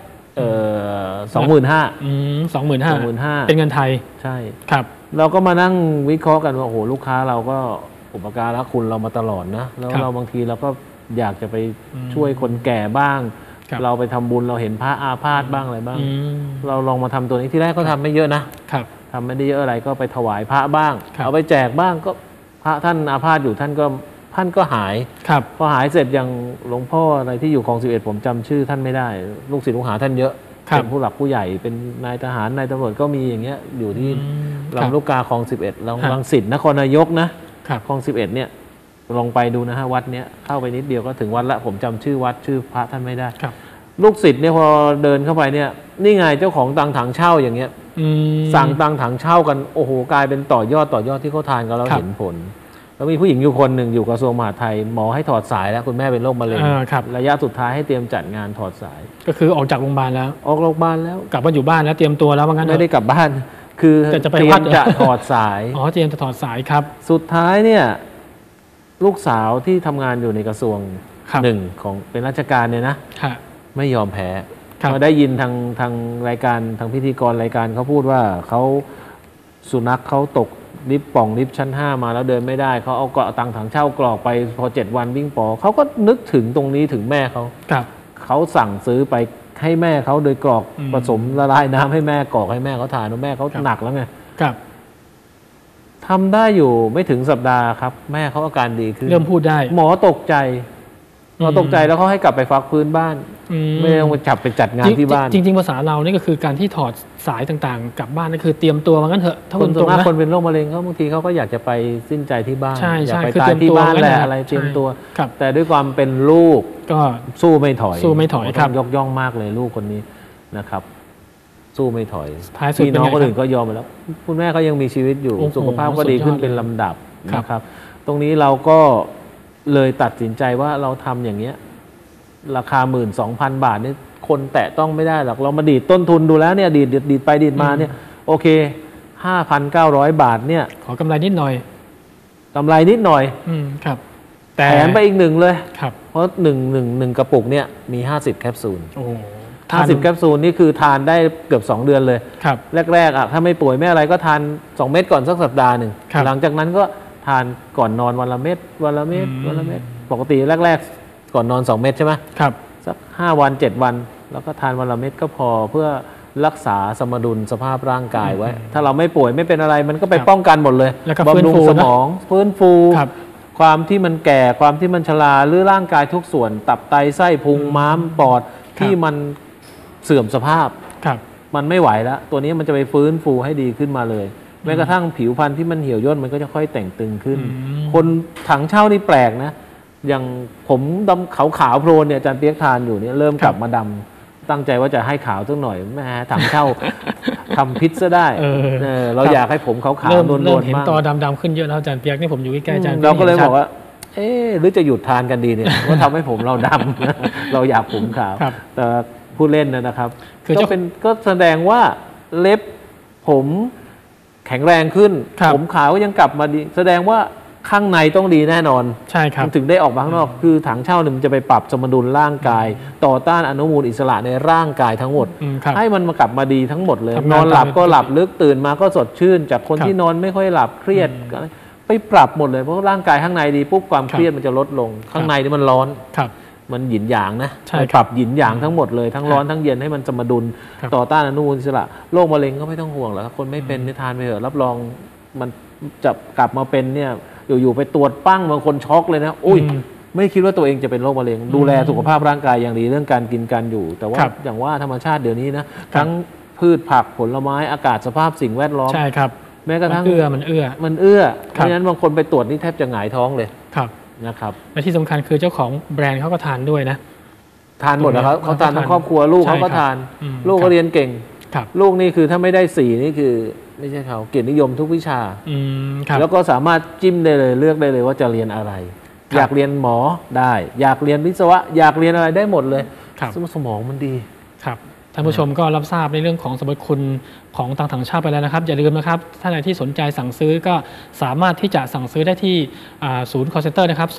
25,000เป็นเงินไทยใช่ครับเราก็มานั่งวิเคราะห์กันว่าโอ้โหลูกค้าเราก็อุปการะคุณเรามาตลอดนะแล้วครับเราบางทีเราก็อยากจะไปช่วยคนแก่บ้างครับเราไปทำบุญเราเห็นพระอาพาธบ้างอะไรบ้างอืมเราลองมาทำตัวนี้ที่แรกก็ทำไม่เยอะนะครับทำไม่ได้เยอะอะไรก็ไปถวายพระบ้างครับเอาไปแจกบ้างก็พระท่านอาพาธอยู่ท่านก็หายครับพอหายเสร็จอย่างหลวงพ่ออะไรที่อยู่คลอง11ผมจำชื่อท่านไม่ได้ ลูกศิษย์ลูกหาท่านเยอะครับเป็นผู้หลักผู้ใหญ่เป็นนายทหารนายตำรวจก็มีอย่างเงี้ยอยู่ที่ครับลำลูกกาคลอง11 ครับรังสิตนครนายกนะครับ คลอง11เนี่ยลองไปดูนะฮะวัดเนี้ยเข้าไปนิดเดียวก็ถึงวัดละผมจำชื่อวัดชื่อพระท่านไม่ได้ครับลูกศิษย์เนี่ยพอเดินเข้าไปเนี่ยนี่ไงเจ้าของตังถังเช่าอย่างเงี้ยอืมสั่งตังถังเช่ากันโอ้โหกลายเป็นต่อยอดที่เขาทานกันแล้วครับเห็นผล แล้วมีผู้หญิงอยู่คนหนึ่งอยู่กระทรวงมหาดไทยหมอให้ถอดสายแล้วคุณแม่เป็นโรคมะเร็งครับระยะสุดท้ายให้เตรียมจัดงานถอดสายก็คือออกจากโรงพยาบาลแล้วออกโรงพยาบาลแล้วกลับมาอยู่บ้านแล้วเตรียมตัวแล้วว่างั้นเถไม่อะได้กลับบ้าน คือจะไปเตรีวัยดมเหรอจะถอดสายอ๋อเตรียมจะถอดสายครับสุดท้ายเนี่ยลูกสาวที่ทำงานอยู่ในกระทรวงครับหนึ่งของเป็นราชการเนี่ยนะค่ะไม่ยอมแพ้ครับเราได้ยินทางรายการทางพิธีกรรายการเขาพูดว่าเขาสุนัขเขาตกลิฟต์ป่องลิฟต์ชั้น 5 มาแล้วเดินไม่ได้เขาเอาเกาะตังถังเช่ากรอกไปพอ7 วันวิ่งปอเขาก็นึกถึงตรงนี้ถึงแม่เขาครับเขาสั่งซื้อไปให้แม่เขาโดยกรอกอืมผสมละลายน้ำให้แม่กรอกให้แม่เขาทานแล้วแม่เขาครับหนักแล้วไงครับทำได้อยู่ไม่ถึงสัปดาห์ครับ แม่เขาอาการดีขึ้นเริ่มพูดได้หมอตกใจหมอตกใจแล้วเขาให้กลับไปฟักพื้นบ้านอืไม่ต้องไปจับไปจัดงานที่บ้านจริงๆภาษาเรานี่ก็คือการที่ถอดสายต่างๆ กลับบ้านนั่นคือเตรียมตัวว่างั้นเถอะถ้าคคุนณส่ตวรงนมากนะคนเป็นโรคมะเร็งเขาบางทีเขาก็อยากจะไปสิ้นใจที่บ้านใช่อยากไปคือตายเตรีที่ยมตัวบ้านแหละไว้นะอะไรเตรียมตัวครับแต่ด้วยความเป็นลูกก็สู้ไม่ถอยสู้ไม่ถอยครับต้งยกย่องมากเลยลูกคนนี้นะครับ สู้ไม่ถอยท้ายสุดพี่น้องเป็นไงคนอื่นก็ยอมไปแล้ว คุณแม่เขายังมีชีวิตอยู่โอ้โหสุขภาพก็ดีขึ้นสุดยอดเลยเป็นลำดับครับนะครับ ตรงนี้เราก็เลยตัดสินใจว่าเราทำอย่างเงี้ย ราคา 12,000 บาทนี่คนแตะต้องไม่ได้หรอกเรามาดีดต้นทุนดูแล้วเนี่ยดีดไปดีดมาเนี่ยโอเค 5,900 บาทเนี่ยขอกำไรนิดหน่อยกำไรนิดหน่อยครับแถมไปอีกหนึ่งเลยครับเพราะหนึ่งกระปุกเนี่ยมี 50 แคปซูลโอ้โห 50 แคปซูลนี่คือทานได้เกือบ 2 เดือนเลยครับแรกๆอ่ะถ้าไม่ป่วยไม่อะไรก็ทาน 2 เม็ดก่อนสักสัปดาห์หนึ่งครับหลังจากนั้นก็ทานก่อนนอนวันละเม็ดวันละเม็ดอืมวันละเม็ดปกติแรกๆ ก่อนนอน 2 เม็ดใช่ไหมครับสัก5 วัน 7 วัน แล้วก็ทานวันละเม็ดก็พอเพื่อรักษาสมดุลสภาพร่างกายไว้ ถ้าเราไม่ป่วยไม่เป็นอะไรมันก็ไปครับป้องกันหมดเลยแล้วก็ฟื้นบำรุงฟูสนะมองฟื้นฟูครับความที่มันแก่ความที่มันชราหรือร่างกายทุกส่วน ตับไตไส้พุงม้ามปอดที่มันเสื่อมสภาพครับมันไม่ไหวแล้ว ตัวนี้มันจะไปฟื้นฟูให้ดีขึ้นมาเลย แม้กระทั่งผิวพรรณที่มันเหี่ยวย่นมันก็จะค่อยแต่งตึงขึ้น คนถังเช่านี่แปลกนะ อย่างผมดำขาวๆโพลนเนี่ยอาจารย์เปียกทานอยู่เนี่ยเริ่มกลับมาดำตั้งใจว่าจะให้ขาวสักหน่อยแหม่ถังเช่า ทำพิษซะได้ เราอยากให้ผมขาวๆเริ่มนวลเห็นๆมากตอดำๆขึ้นเยอะแล้วอาจารย์เปียกนี่ผมอยู่ใกล้ๆอาจารย์เราก็เลยห็นชับดอกว่า หรือจะหยุดทานกันดีเนี่ย ว่าทำให้ผมเราดำ เราอยากผมขาวครับแต่พูดเล่นนะครับคือก็เป็นก็แสดงว่าเล็บผมแข็งแรงขึ้นครับผมขาวก็ยังกลับมาดี แสดงว่าข้างในต้องดีแน่นอนใช่ครับมันถึงได้ออกมาข้างนอก คือถังเช่าหนึ่งจะไปปรับสมดุลร่างกาย ต่อต้านอนุมูลอิสระในร่างกายทั้งหมดครับให้มันมากลับมาดีทั้งหมดเลยทำงานนอนหลับตามก็หลับลึกตื่นมาก็สดชื่น จากคนครับที่นอนไม่ค่อยหลับเครียดไปปรับหมดเลยเพราะร่างกายข้างในดีปุ๊บความเครียดมันจะลดลง ข้างในนี่มันร้อนครับมันหยินหยางนะใช่มันครับปรับหยินหยางทั้งหมดเลยทั้งร้อนทั้งเย็นให้มันสมดุลครับต่อต้านอนุมูลอิสระโรคมะเร็งก็ไม่ต้องห่วงหรอกครับคนไม่เป็นนี่ทานไปเถอะรับรองมันจะกลับมาเป็นเนี่ยอยู่ๆไปตรวจปั้งบางคนช็อกเลยนะอุ้ย ไม่คิดว่าตัวเองจะเป็นโรคมะเร็งดูแลสุขภาพร่างกายอย่างดีเรื่องการกินการอยู่ แต่ว่าครับอย่างว่าธรรมชาติเดี๋ยวนี้นะทั้งพืชผักผลไม้อากาศสภาพสิ่งแวดล้อมใช่ครับแม้กระทั่งมันเอื้อมันเอื้อเพครับราะฉะนั้นบางคนไปตรวจนี่แทบจะหงายท้องเลยครับนะครับและที่สำคัญคือเจ้าของแบรนด์เขาก็ทานด้วยนะทานหมดนะครับเขาทานทั้งครอบครัวลูกใช่เขาก็ครับทานอืมลูกครัก็บเรียนเก่งครับลูกนี่คือถ้าไม่ได้4นี่คือไม่ใช่เขาเกียรตินิยมทุกวิชาครับแล้วก็สามารถจิ้มได้เลยเลือกได้เลยว่าจะเรียนอะไรครับอยากเรียนหมอได้ อยากเรียนวิศวะ อยากเรียนอะไรได้หมดเลยครับสมองมันดีครับท่านผู้ชมก็รับทราบในเรื่องของสมบัติคุณของตังถังเช่าไปแล้วนะครับ อย่าลืมนะครับท่านใดที่สนใจสั่งซื้อก็สามารถที่จะสั่งซื้อได้ที่ศูนย์ call center นะครับ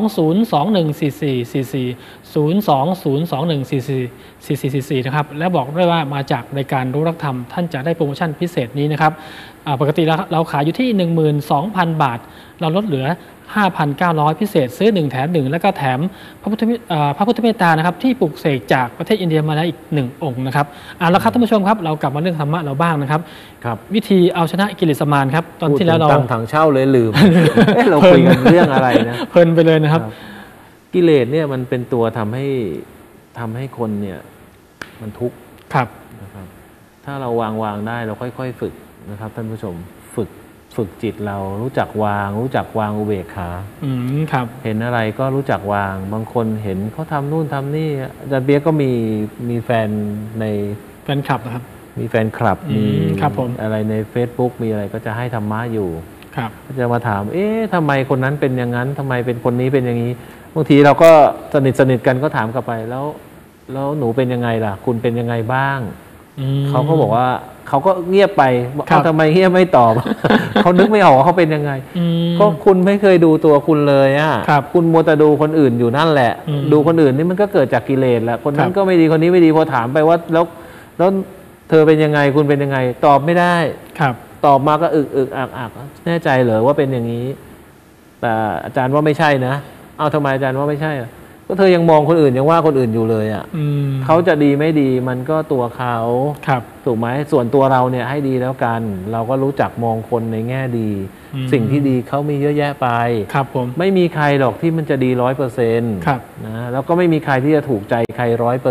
020214444 นะครับและบอกด้วยว่ามาจากรายการรู้รักธรรมท่านจะได้โปรโมชั่นพิเศษนี้นะครับปกติแล้วเราขายอยู่ที่ 12,000 บาท เราลดเหลือ 5,900 พิเศษซื้อ1แถม1แล้วก็แถมพระพุทธเมตตานะครับที่ปลูกเสกจากประเทศอินเดียมาแล้วอีก1องค์นะครับแล้วครับท่านผู้ชมครับเรากลับมาเรื่องธรรมะเราบ้างนะครับวิธีเอาชนะกิเลสมารครับตอนที่แล้วเราตั้งถังเช่าเลยลืม เราคุยกันเรื่องอะไรนะเพลินไปเลยนะครับกิเลสเนี่ยมันเป็นตัวทำให้คนเนี่ยมันทุกข์นะครับถ้าเราวางได้เราค่อยๆฝึกนะครับท่านผู้ชมฝึกจิตเรารู้จักวางอุเบกขาครับเห็นอะไรก็รู้จักวางบางคนเห็นเขาทำนู่นทำนี่อาจารย์เบียร์ก็มีแฟนในแฟนคลับนะครับมีแฟนคลับมีผมอะไรใน Facebook มีอะไรก็จะให้ธรรมะอยู่ก็จะมาถามทำไมคนนั้นเป็นอย่างนั้นทำไมเป็นคนนี้เป็นอย่างนี้บางทีเราก็สนิทกันก็ถามกลับไปแล้วหนูเป็นยังไงล่ะคุณเป็นยังไงบ้างเขาก็บอกว่าเขาก็เงียบไปทำไมเงียบไม่ตอบ เขานึกไม่ออกว่าเขาเป็นยังไงก็คุณไม่เคยดูตัวคุณเลยคุณมัวแต่ดูคนอื่นอยู่นั่นแหละดูคนอื่นนี่มันก็เกิดจากกิเลสแหละคนนั้นก็ไม่ดีคนนี้ไม่ดีพอถามไปว่าแล้วเธอเป็นยังไงคุณเป็นยังไงตอบไม่ได้ตอบมาก็อึกอักแน่ใจเหรอว่าเป็นอย่างนี้แต่อาจารย์ว่าไม่ใช่นะเอาทำไมอาจารย์ว่าไม่ใช่ก็เธอยังมองคนอื่นยังว่าคนอื่นอยู่เลยเขาจะดีไม่ดีมันก็ตัวเขาถูกไหมส่วนตัวเราเนี่ยให้ดีแล้วกันเราก็รู้จักมองคนในแง่ดีสิ่งที่ดีเขามีเยอะแยะไปผมไม่มีใครหรอกที่มันจะดี100%นะแล้วก็ไม่มีใครที่จะถูกใจใคร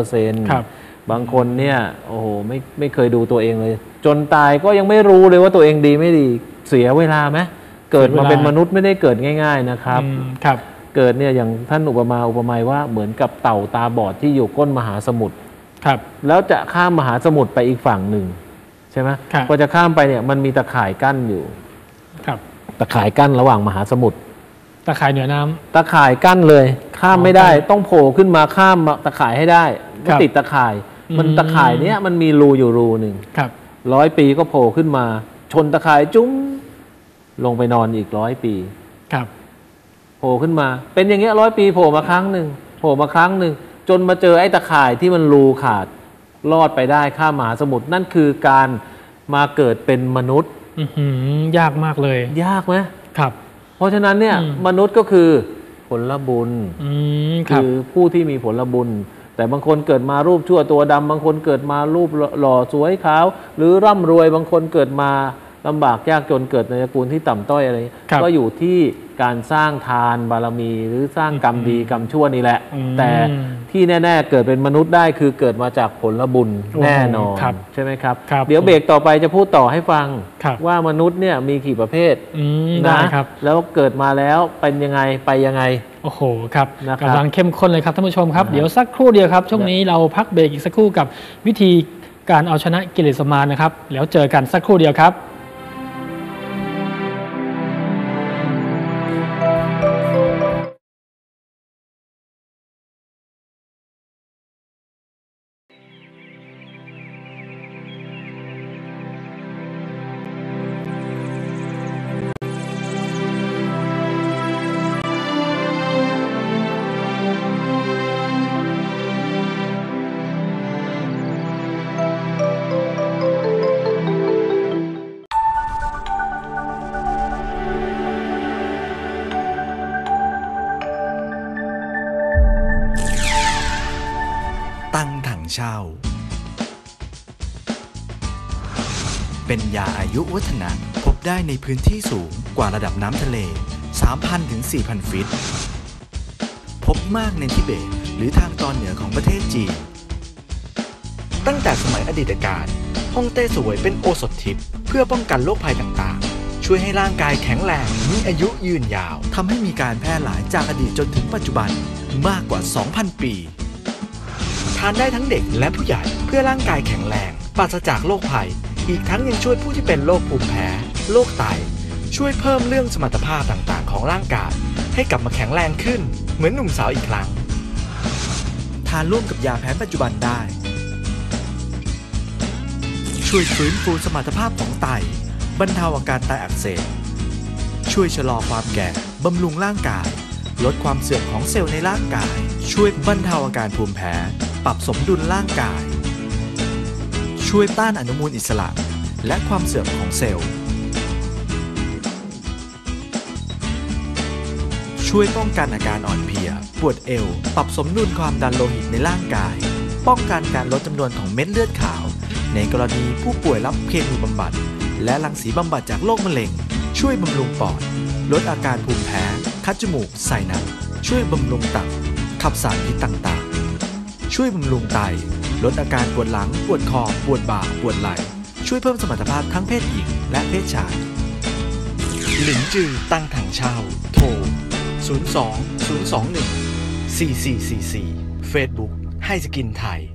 100%บางคนเนี่ยโอ้โหไม่เคยดูตัวเองเลยจนตายก็ยังไม่รู้เลยว่าตัวเองดีไม่ดีเสียเวลาไหมเกิดมาเป็นมนุษย์ไม่ได้เกิดง่ายๆนะครับเกิดเนี่ยอย่างท่านอุปมาว่าเหมือนกับเต่าตาบอดที่อยู่ก้นมหาสมุทรแล้วจะข้ามมหาสมุทรไปอีกฝั่งหนึ่งใช่ไหมพอจะข้ามไปเนี่ยมันมีตะข่ายกั้นอยู่ตะข่ายกั้นระหว่างมหาสมุทรตะข่ายเหนือน้ำตะข่ายกั้นเลยข้ามไม่ได้ต้องโผล่ขึ้นมาข้ามตะข่ายให้ได้ก็ติดตะข่ายมันตะข่ายเนี้ยมันมีรูอยู่รูหนึ่ง100 ปีก็โผล่ขึ้นมาชนตะข่ายจุ้มลงไปนอนอีก100 ปีโผล่ขึ้นมาเป็นอย่างเงี้ย100 ปีโผล่มาครั้งหนึ่งจนมาเจอไอ้ตะข่ายที่มันรูขาดรอดไปได้ข้ามมหาสมุทรนั่นคือการมาเกิดเป็นมนุษย์ยากมากเลยยากไหมเพราะฉะนั้นเนี่ยมนุษย์ก็คือผลบุญคือผู้ที่มีผลบุญแต่บางคนเกิดมารูปชั่วตัวดำบางคนเกิดมารูปหล่อสวยขาวหรือร่ำรวยบางคนเกิดมาลำบากยากจนเกิดในตระกูลที่ต่ำต้อยอะไรก็อยู่ที่การสร้างทานบารมีหรือสร้างกรรมดีกรรมชั่วนี่แหละแต่ที่แน่ๆเกิดเป็นมนุษย์ได้คือเกิดมาจากผลบุญแน่นอนใช่ไหมครับเดี๋ยวเบรกต่อไปจะพูดต่อให้ฟังว่ามนุษย์เนี่ยมีกี่ประเภทนะแล้วเกิดมาแล้วเป็นยังไงไปยังไงโอ้โหครับกำลังเข้มข้นเลยครับท่านผู้ชมครับเดี๋ยวสักครู่เดียวครับช่วงนี้เราพักเบรกอีกสักครู่กับวิธีการเอาชนะกิเลสมารนะครับแล้วเจอกันสักครู่เดียวครับเช่าเป็นยาอายุวัฒนะพบได้ในพื้นที่สูงกว่าระดับน้ำทะเล 3,000 ถึง 4,000 ฟิตพบมากในทิเบตหรือทางตอนเหนือของประเทศจีนตั้งแต่สมัยอดีตการฮ่องเต้เสวยเป็นโอสถทิพย์เพื่อป้องกันโรคภัยต่างๆช่วยให้ร่างกายแข็งแรงมีอายุยืนยาวทำให้มีการแพร่หลายจากอดีตจนถึงปัจจุบันมากกว่า 2,000 ปีทานได้ทั้งเด็กและผู้ใหญ่เพื่อร่างกายแข็งแรงปราศจากโรคภัยอีกทั้งยังช่วยผู้ที่เป็นโรคภูมิแพ้โรคไตช่วยเพิ่มเรื่องสมรรถภาพต่างๆของร่างกายให้กลับมาแข็งแรงขึ้นเหมือนหนุ่มสาวอีกครั้งทานร่วมกับยาแผนปัจจุบันได้ช่วยฟื้นฟูสมรรถภาพของไตบรรเทาอาการไตอักเสบช่วยชะลอความแก่บำรุงร่างกายลดความเสื่อมของเซลล์ในร่างกายช่วยบรรเทาอาการภูมิแพ้ปรับสมดุลร่างกายช่วยต้านอนุมูลอิสระและความเสื่อมของเซลล์ช่วยป้องกันอาการอ่อนเพลียปวดเอวปรับสมดุลความดันโลหิตในร่างกายป้องกันการลดจำนวนของเม็ดเลือดขาวในกรณีผู้ป่วยรับเคมีบำบัดและรังสีบำบัดจากโรคมะเร็งช่วยบำรุงปอดลดอาการภูมิแพ้คัดจมูกไซนัสช่วยบำรุงตับขับสารพิษต่างๆช่วยบำรุงไตลดอาการปวดหลังปวดคอปวดบ่าปวดไหล่ช่วยเพิ่มสมรรถภาพทั้งเพศหญิงและเพศชายหลินจือตั้งถังเช่าโทร02-021-4444 Facebook ให้สกินไทย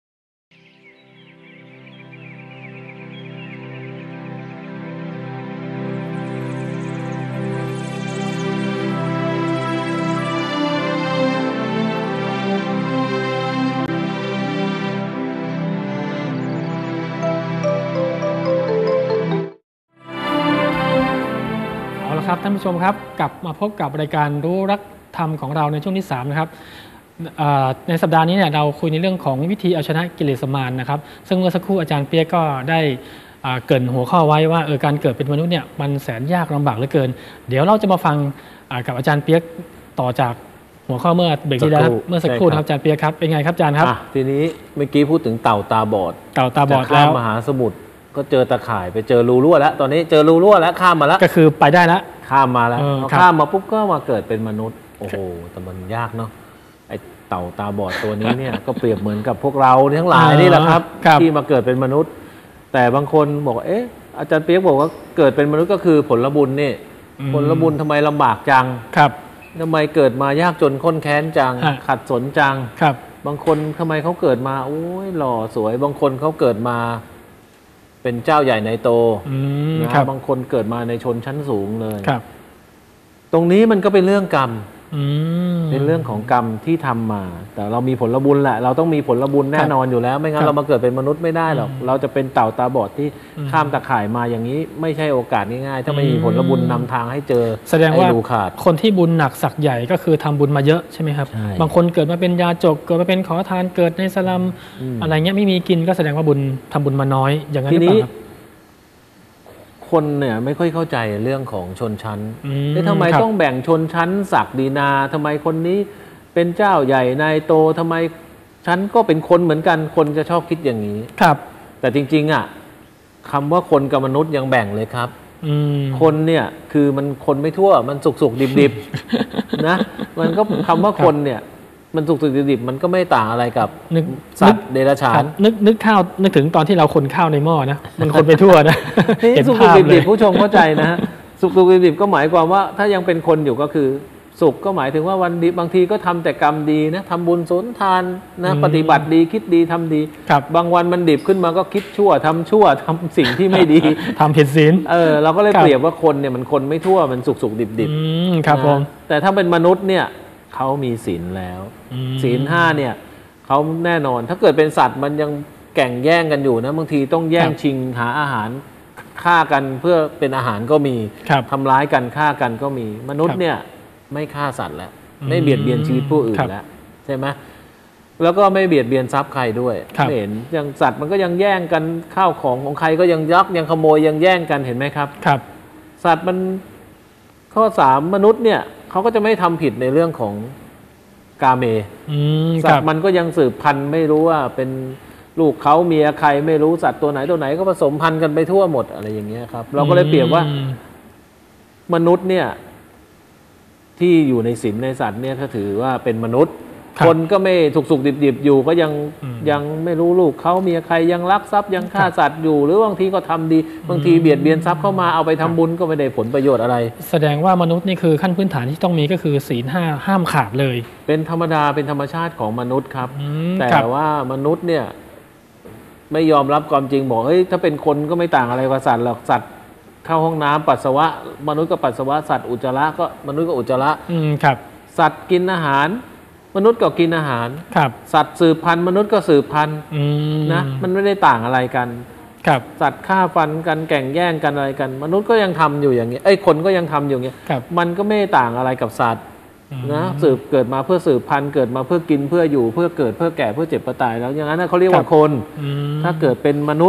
ครับท่านผู้ชมครับกลับมาพบกับรายการรู้รักธรรมของเราในช่วงที่3นะครับในสัปดาห์นี้เนี่ยเราคุยในเรื่องของวิธีเอาชนะกิเลสมารนะครับซึ่งเมื่อสักครู่อาจารย์เปียกก็ได้เกริ่นหัวข้อไว้ว่าการเกิดเป็นมนุษย์เนี่ยมันแสนยากลำบากเหลือเกินเดี๋ยวเราจะมาฟังกับอาจารย์เปียกต่อจากหัวข้อเมื่อเบรกที่แล้วเมื่อสักครู่ครับอาจารย์เปียกครับเป็นไงครับอาจารย์ครับทีนี้เมื่อกี้พูดถึงเต่าตาบอดแล้วมหาสมุทรก็เจอตะข่ายไปเจอรูรั่วแล้วตอนนี้เจอรูรั่วแล้วข้ามมาแล้วก็คือไปได้แล้วข้ามมาแล้วข้ามมาปุ๊บก็มาเกิดเป็นมนุษย์โอ้โหแต่มันยากเนาะไอเต่าตาบอดตัวนี้เนี่ย ก็เปรียบเหมือนกับพวกเราทั้งหลายนี่แหละครับที่มาเกิดเป็นมนุษย์แต่บางคนบอกอาจารย์เปียกบอกว่าเกิดเป็นมนุษย์ก็คือผลบุญนี่ผลบุญทำไมลำบากจังครับทำไมเกิดมายากจนข้นแค้นจังขัดสนจังครับบางคนทำไมเขาเกิดมาโอ้ยหล่อสวยบางคนเขาเกิดมาเป็นเจ้าใหญ่ในโตนะบางคนเกิดมาในชนชั้นสูงเลยตรงนี้มันก็เป็นเรื่องกรรมเป็นเรื่องของกรรมที่ทำมาแต่เรามีผลบุญแหละเราต้องมีผลบุญแน่นอนอยู่แล้วไม่งั้นเรามาเกิดเป็นมนุษย์ไม่ได้หรอกเราจะเป็นเต่าตาบอดที่ข้ามตะข่ายมาอย่างนี้ไม่ใช่โอกาสง่ายๆถ้าไม่มีผลบุญนำทางให้เจอแสดงว่าคนที่บุญหนักศักย์ใหญ่ก็คือทำบุญมาเยอะใช่ไหมครับบางคนเกิดมาเป็นยาจกเกิดมาเป็นขอทานเกิดในสลัมอะไรเงี้ยไม่มีกินก็แสดงว่าบุญทำบุญมาน้อยอย่างนั้นหรือเปล่าคนเนี่ยไม่ค่อยเข้าใจเรื่องของชนชั้นทำไมต้องแบ่งชนชั้นศักดินาทำไมคนนี้เป็นเจ้าใหญ่นายโตทำไมฉันก็เป็นคนเหมือนกันคนจะชอบคิดอย่างนี้ครับแต่จริงๆคำว่าคนกับมนุษย์ยังแบ่งเลยครับคนเนี่ยคือมันคนไม่ทั่วมันสุกๆดิบๆนะมันก็คำว่าคนเนี่ยมันสุกๆดิบๆมันก็ไม่ต่างอะไรกับสัตว์เดรัจฉานนึกข้าวนึกถึงตอนที่เราคนข้าวในหม้อนะมันคนไปทั่วนะเห็นสุกๆดิบๆผู้ชมเข้าใจนะฮะสุกๆดิบๆก็หมายความว่าถ้ายังเป็นคนอยู่ก็คือสุขก็หมายถึงว่าวันดีบางทีก็ทำแต่กรรมดีนะทำบุญสนทานนะปฏิบัติดีคิดดีทำดีบางวันมันดิบขึ้นมาก็คิดชั่วทำสิ่งที่ไม่ดีทำผิดศีลเราก็เลยเปรียบว่าคนเนี่ยมันคนไม่ทั่วมันสุกๆดิบๆครับผมแต่ถ้าเป็นมนุษย์เนี่ยเขามีศีลแล้วศีล5เนี่ยเขาแน่นอนถ้าเกิดเป็นสัตว์มันยังแข่งแย่งกันอยู่นะบางทีต้องแย่งชิงหาอาหารฆ่ากันเพื่อเป็นอาหารก็มีทำร้ายกันฆ่ากันก็มีมนุษย์เนี่ยไม่ฆ่าสัตว์แล้วไม่เบียดเบียนชีวิตผู้อื่นแล้วใช่ไหมแล้วก็ไม่เบียดเบียนทรัพย์ใครด้วยไม่เห็นอย่างสัตว์มันก็ยังแย่งกันข้าวของใครก็ยังยักยังขโมยยังแย่งกันเห็นไหมครับสัตว์มันข้อ3มนุษย์เนี่ยเขาก็จะไม่ทำผิดในเรื่องของกาเมสัตว์มันก็ยังสืบพันธุ์ไม่รู้ว่าเป็นลูกเขาเมียใครไม่รู้สัตว์ตัวไหนก็ผสมพันธุ์กันไปทั่วหมดอะไรอย่างเงี้ยครับเราก็เลยเปรียบว่ามนุษย์เนี่ยที่อยู่ในศีลในสัตว์เนี่ยถ้าถือว่าเป็นมนุษย์คนก็ไม่สุกๆดิบๆอยู่ก็ยังไม่รู้ลูกเขาเมียใครยังลักทรัพย์ยังฆ่าสัตว์อยู่หรือบางทีก็ทำดีบางทีเบียดเบียนทรัพย์เข้ามาเอาไปทำบุญก็ไม่ได้ผลประโยชน์อะไรแสดงว่ามนุษย์นี่คือขั้นพื้นฐานที่ต้องมีก็คือศีล5ห้ามขาดเลยเป็นธรรมดาเป็นธรรมชาติของมนุษย์ครับแต่ว่ามนุษย์เนี่ยไม่ยอมรับความจริงบอกเฮ้ยถ้าเป็นคนก็ไม่ต่างอะไรกับสัตว์หรอกสัตว์เข้าห้องน้ำปัสสาวะมนุษย์ก็ปัสสาวะสัตว์อุจจาระก็มนุษย์ก็อุจจาระครับสัตว์กินอาหารมนุษย์ก็กินอาหารสัตว์สืบพันธุ์มนุษย์ก็สืบพันธุ์นะมันไม่ได้ต่างอะไรกันสัตว์ฆ่าฟันกันแข่งแย่งกันอะไรกันมนุษย์ก็ยังทำอยู่อย่างนี้คนก็ยังทำอยู่อย่างนี้มันก็ไม่ต่างอะไรกับสัตว์นะเกิดมาเพื่อสืบพันธุ์เกิดมาเพื่อกินเพื่ออยู่เพื่อเกิดเพื่อแก่เพื่อเจ็บเพื่อตายแล้วอย่างนั้นเขาเรียกว่าคนถ้าเกิดเป็นมนุษย์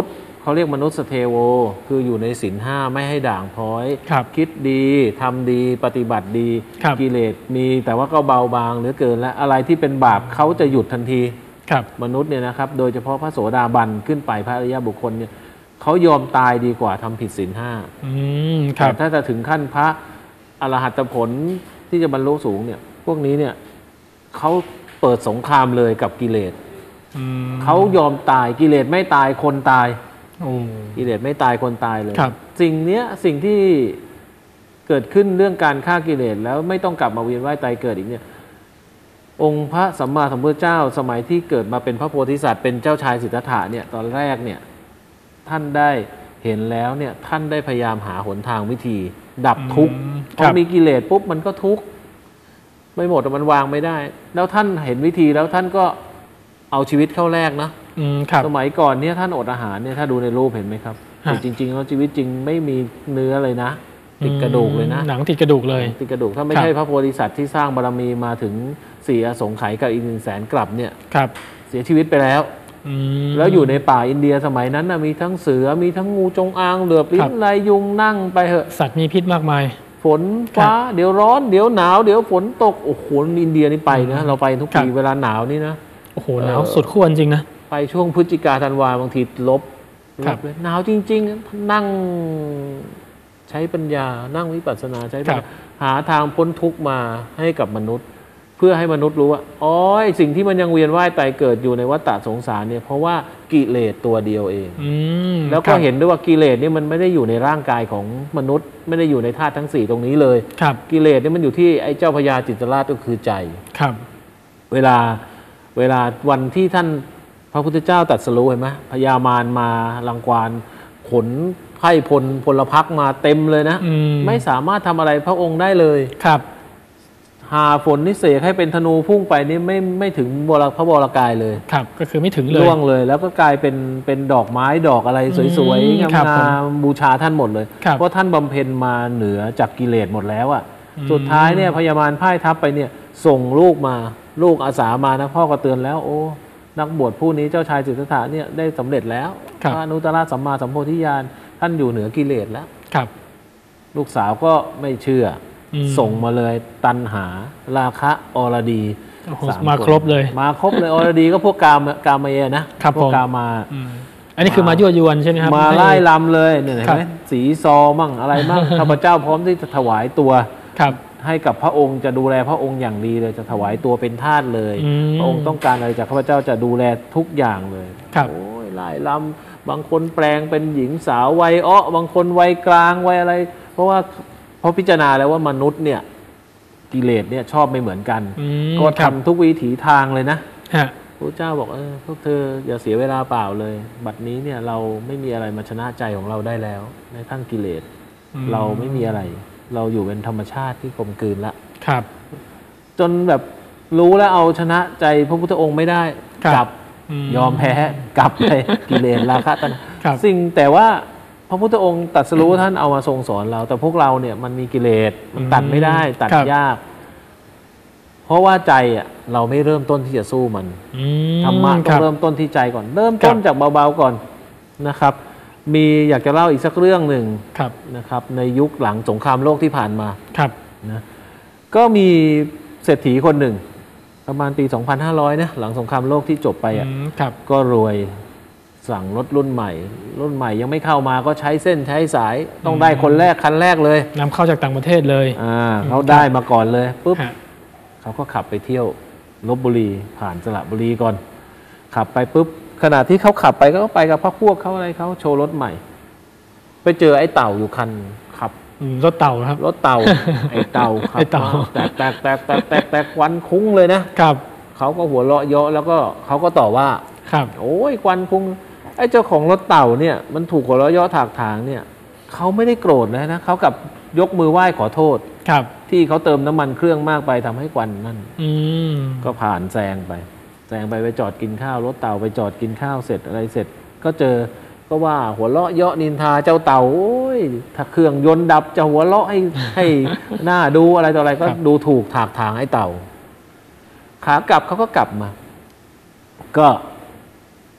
เขาเรียกมนุษย์สเทโวคืออยู่ในศีลห้าไม่ให้ด่างพร้อย คิดดีทำดีปฏิบัติดีกิเลสมีแต่ว่าก็เบาบางเหลือเกินและอะไรที่เป็นบาปเขาจะหยุดทันทีมนุษย์เนี่ยนะครับโดยเฉพาะพระโสดาบันขึ้นไปพระอริยบุคคลเนี่ยเขายอมตายดีกว่าทำผิดศีลห้าแต่ถ้าจะถึงขั้นพระอรหัตผลที่จะบรรลุสูงเนี่ยพวกนี้เนี่ยเขาเปิดสงครามเลยกับกิเลสเขายอมตายกิเลสไม่ตายคนตายกิเลสไม่ตายคนตายเลยสิ่งที่เกิดขึ้นเรื่องการฆ่ากิเลสแล้วไม่ต้องกลับมาเวียนว่ายตายเกิดอีกเนี่ยองค์พระสัมมาสัมพุทธเจ้าสมัยที่เกิดมาเป็นพระโพธิสัตว์เป็นเจ้าชายสิทธัตถะเนี่ยตอนแรกเนี่ยท่านได้เห็นแล้วเนี่ยท่านได้พยายามหาหนทางวิธีดับทุกข์พอมีกิเลสปุ๊บมันก็ทุกข์ไม่หมดมันวางไม่ได้แล้วท่านเห็นวิธีแล้วท่านก็เอาชีวิตเข้าแรกนะสมัยก่อนเนี่ยท่านอดอาหารเนี่ยถ้าดูในรูปเห็นไหมครับแต่จริงๆแล้วชีวิตจริงไม่มีเนื้อเลยนะติดกระดูกเลยนะหนังติดกระดูกเลยติดกระดูกถ้าไม่ใช่พระโพธิสัตว์ที่สร้างบารมีมาถึง4 อสงไขยกับอีก100,000 กลับเนี่ยเสียชีวิตไปแล้วแล้วอยู่ในป่าอินเดียสมัยนั้นมีทั้งเสือมีทั้งงูจงอางเหลือบลิ้นลายยุงนั่งไปเหอะสัตว์มีพิษมากมายฝนฟ้าเดี๋ยวร้อนเดี๋ยวหนาวเดี๋ยวฝนตกโอ้โหอินเดียนี่ไปนะเราไปทุกปีเวลาหนาวนี่นะโอ้โหหนาวสุดขั้วจริงนะไปช่วงพฤศจิกาธันวาบางทีลบหนาวจริงๆนั่งใช้ปัญญานั่งวิปัสสนาใช้ปัญญาหาทางพ้นทุกข์มาให้กับมนุษย์เพื่อให้มนุษย์รู้ว่าอ๋อสิ่งที่มันยังเวียนว่ายตายเกิดอยู่ในวัฏฏะสงสารเนี่ยเพราะว่ากิเลสตัวเดียวเองแล้วก็เห็นด้วยว่ากิเลสนี่มันไม่ได้อยู่ในร่างกายของมนุษย์ไม่ได้อยู่ในธาตุทั้ง4ตรงนี้เลยกิเลสนี่มันอยู่ที่ไอ้เจ้าพญาจิตตราชก็คือใจเวลาวันที่ท่านพระพุทธเจ้าตรัสรู้เห็นไหมพญามารมารังควานขนไพร่พลพรรคมาเต็มเลยนะไม่สามารถทำอะไรพระองค์ได้เลยหาฝนนิเสกให้เป็นธนูพุ่งไปนี่ไม่ถึงพระวรกายเลยก็คือไม่ถึงเลยล่วงเลยแล้วก็กลายเป็นดอกไม้ดอกอะไรสวยๆงามๆบูชาท่านหมดเลยเพราะท่านบำเพ็ญมาเหนือจากกิเลสหมดแล้วอ่ะสุดท้ายเนี่ยพญามารพ่ายทัพไปเนี่ยส่งลูกมาลูกอาสามานะพ่อก็เตือนแล้วโอ้นักบวชผู้นี้เจ้าชายสิทธัตถะเนี่ยได้สำเร็จแล้วพระอนุตตรสัมมาสัมโพธิญาณท่านอยู่เหนือกิเลสแล้วลูกสาวก็ไม่เชื่อส่งมาเลยตัณหาราคะอรดีมาครบเลยอรดีก็พวกกามเยนะพวกกามาอันนี้คือมายั่วยวนใช่ไหมครับมาไล่ลำเลยเนี่ยเห็นไหมสีซอมั่งอะไรมั่งข้าพเจ้าพร้อมที่จะถวายตัวให้กับพระองค์จะดูแลพระองค์อย่างดีเลยจะถวายตัวเป็นทาสเลยพระองค์ต้องการอะไรจากข้าพเจ้าจะดูแลทุกอย่างเลยโอ้ยไล่ลำบางคนแปลงเป็นหญิงสาววัยบางคนวัยกลางวัยอะไรเพราะพิจารณาแล้วว่ามนุษย์เนี่ยกิเลสเนี่ยชอบไม่เหมือนกันก็ทำทุกวิถีทางเลยนะพระเจ้าบอกพวกเธออย่าเสียเวลาเปล่าเลยบัดนี้เนี่ยเราไม่มีอะไรมาชนะใจของเราได้แล้วในทั้งกิเลสเราไม่มีอะไรเราอยู่เป็นธรรมชาติที่กลมกลืนละจนแบบรู้แล้วเอาชนะใจพระพุทธองค์ไม่ได้กลับยอมแพ้กลับไปกิเลสราคะตัณหาสิ่งแต่ว่าพระพุทธองค์ตรัสรู้ท่านเอามาทรงสอนเราแต่พวกเราเนี่ยมันมีกิเลสมันตัดไม่ได้ตัดยากเพราะว่าใจเราไม่เริ่มต้นที่จะสู้มันธรรมะต้องเริ่มต้นที่ใจก่อนเริ่มต้นจากเบาๆก่อนนะครับมีอยากจะเล่าอีกสักเรื่องหนึ่งนะครับในยุคหลังสงครามโลกที่ผ่านมานะก็มีเศรษฐีคนหนึ่งประมาณปี 2500 นะหลังสงครามโลกที่จบไปก็รวยสั่งรถรุ่นใหม่ยังไม่เข้ามาก็ใช้เส้นใช้สายต้องได้คนแรกคันแรกเลยนำเข้าจากต่างประเทศเลยเขาได้มาก่อนเลยปุ๊บเขาก็ขับไปเที่ยวลพบุรีผ่านสระบุรีก่อนขับไปปุ๊บขณะที่เขาขับไปก็ไปกับพรรคพวกเขาอะไรเขาโชว์รถใหม่ไปเจอไอ้เต่าอยู่คันขับรถเต่าครับรถเต่าไอ้เต่าขับแตกควันคุ้งเลยนะครับเขาก็หัวเราะเยาะแล้วก็เขาก็ต่อว่าโอ้ยควันคุ้งไอ้เจ้าของรถเต่าเนี่ยมันถูกหัวเราะเยาะถากถางเนี่ยเขาไม่ได้โกรธนะเขากับยกมือไหว้ขอโทษที่เขาเติมน้ำมันเครื่องมากไปทำให้ควันนั่นก็ผ่านแซงไปไปจอดกินข้าวรถเต่าไปจอดกินข้าวเสร็จอะไรเสร็จก็เจอก็ว่าหัวเราะเยาะนินทาเจ้าเต่าโอ้ยถ้าเครื่องยนต์ดับจะหัวเราะให้หน้าดูอะไรต่ออะไรก็ดูถูกถากถางไอ้เต่าขากลับเขาก็กลับมาก็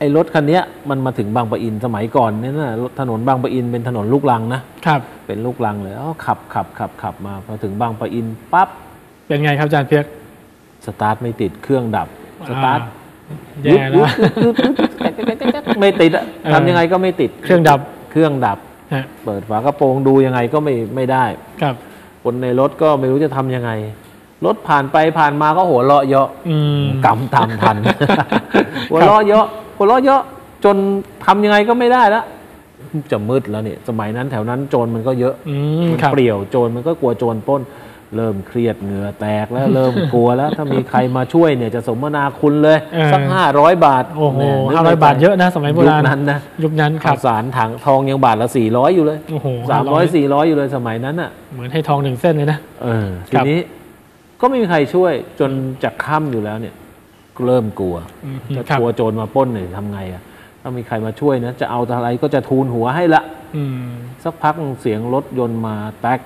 ไอ้รถคันนี้มันมาถึงบางปะอินสมัยก่อนเนี่ยนะถนนบางปะอินเป็นถนนลูกรังนะครับเป็นลูกรังเลยขับมาพอถึงบางปะอินปั๊บเป็นไงครับอาจารย์เปียกสตาร์ทไม่ติดเครื่องดับสตาร์ทแย่แล้วไม่ติดอะทำยังไงก็ไม่ติดเครื่องดับเปิดฝากระโปรงดูยังไงก็ไม่ได้ครับคนในรถก็ไม่รู้จะทำยังไงรถผ่านไปผ่านมาก็หัวเราะเยาะกำตามทันหัวเราะเยาะจนทำยังไงก็ไม่ได้แล้วจะมืดแล้วเนี่ยสมัยนั้นแถวนั้นโจรมันก็เยอะมันเปรี่ยวโจรมันก็กลัวโจรปล้นเริ่มเครียดเหงื่อแตกแล้วเริ่มกลัวแล้วถ้ามีใครมาช่วยเนี่ยจะสมนาคุณเลยสัก500 บาทโอ้โห500 บาทเยอะนะสมัยโบราณยุคนั้นครับสารถังทองยังบาทละ400อยู่เลยโอ้โห 300 400อยู่เลยสมัยนั้นอ่ะเหมือนให้ทอง1 เส้นเลยนะทีนี้ก็ไม่มีใครช่วยจนจะค่ำอยู่แล้วเนี่ยเริ่มกลัวจะกลัวโจรมาปล้นเนี่ยทำไงอ่ะถ้ามีใครมาช่วยนะจะเอาอะไรก็จะทูลหัวให้ละสักพักเสียงรถยนต์มาแตก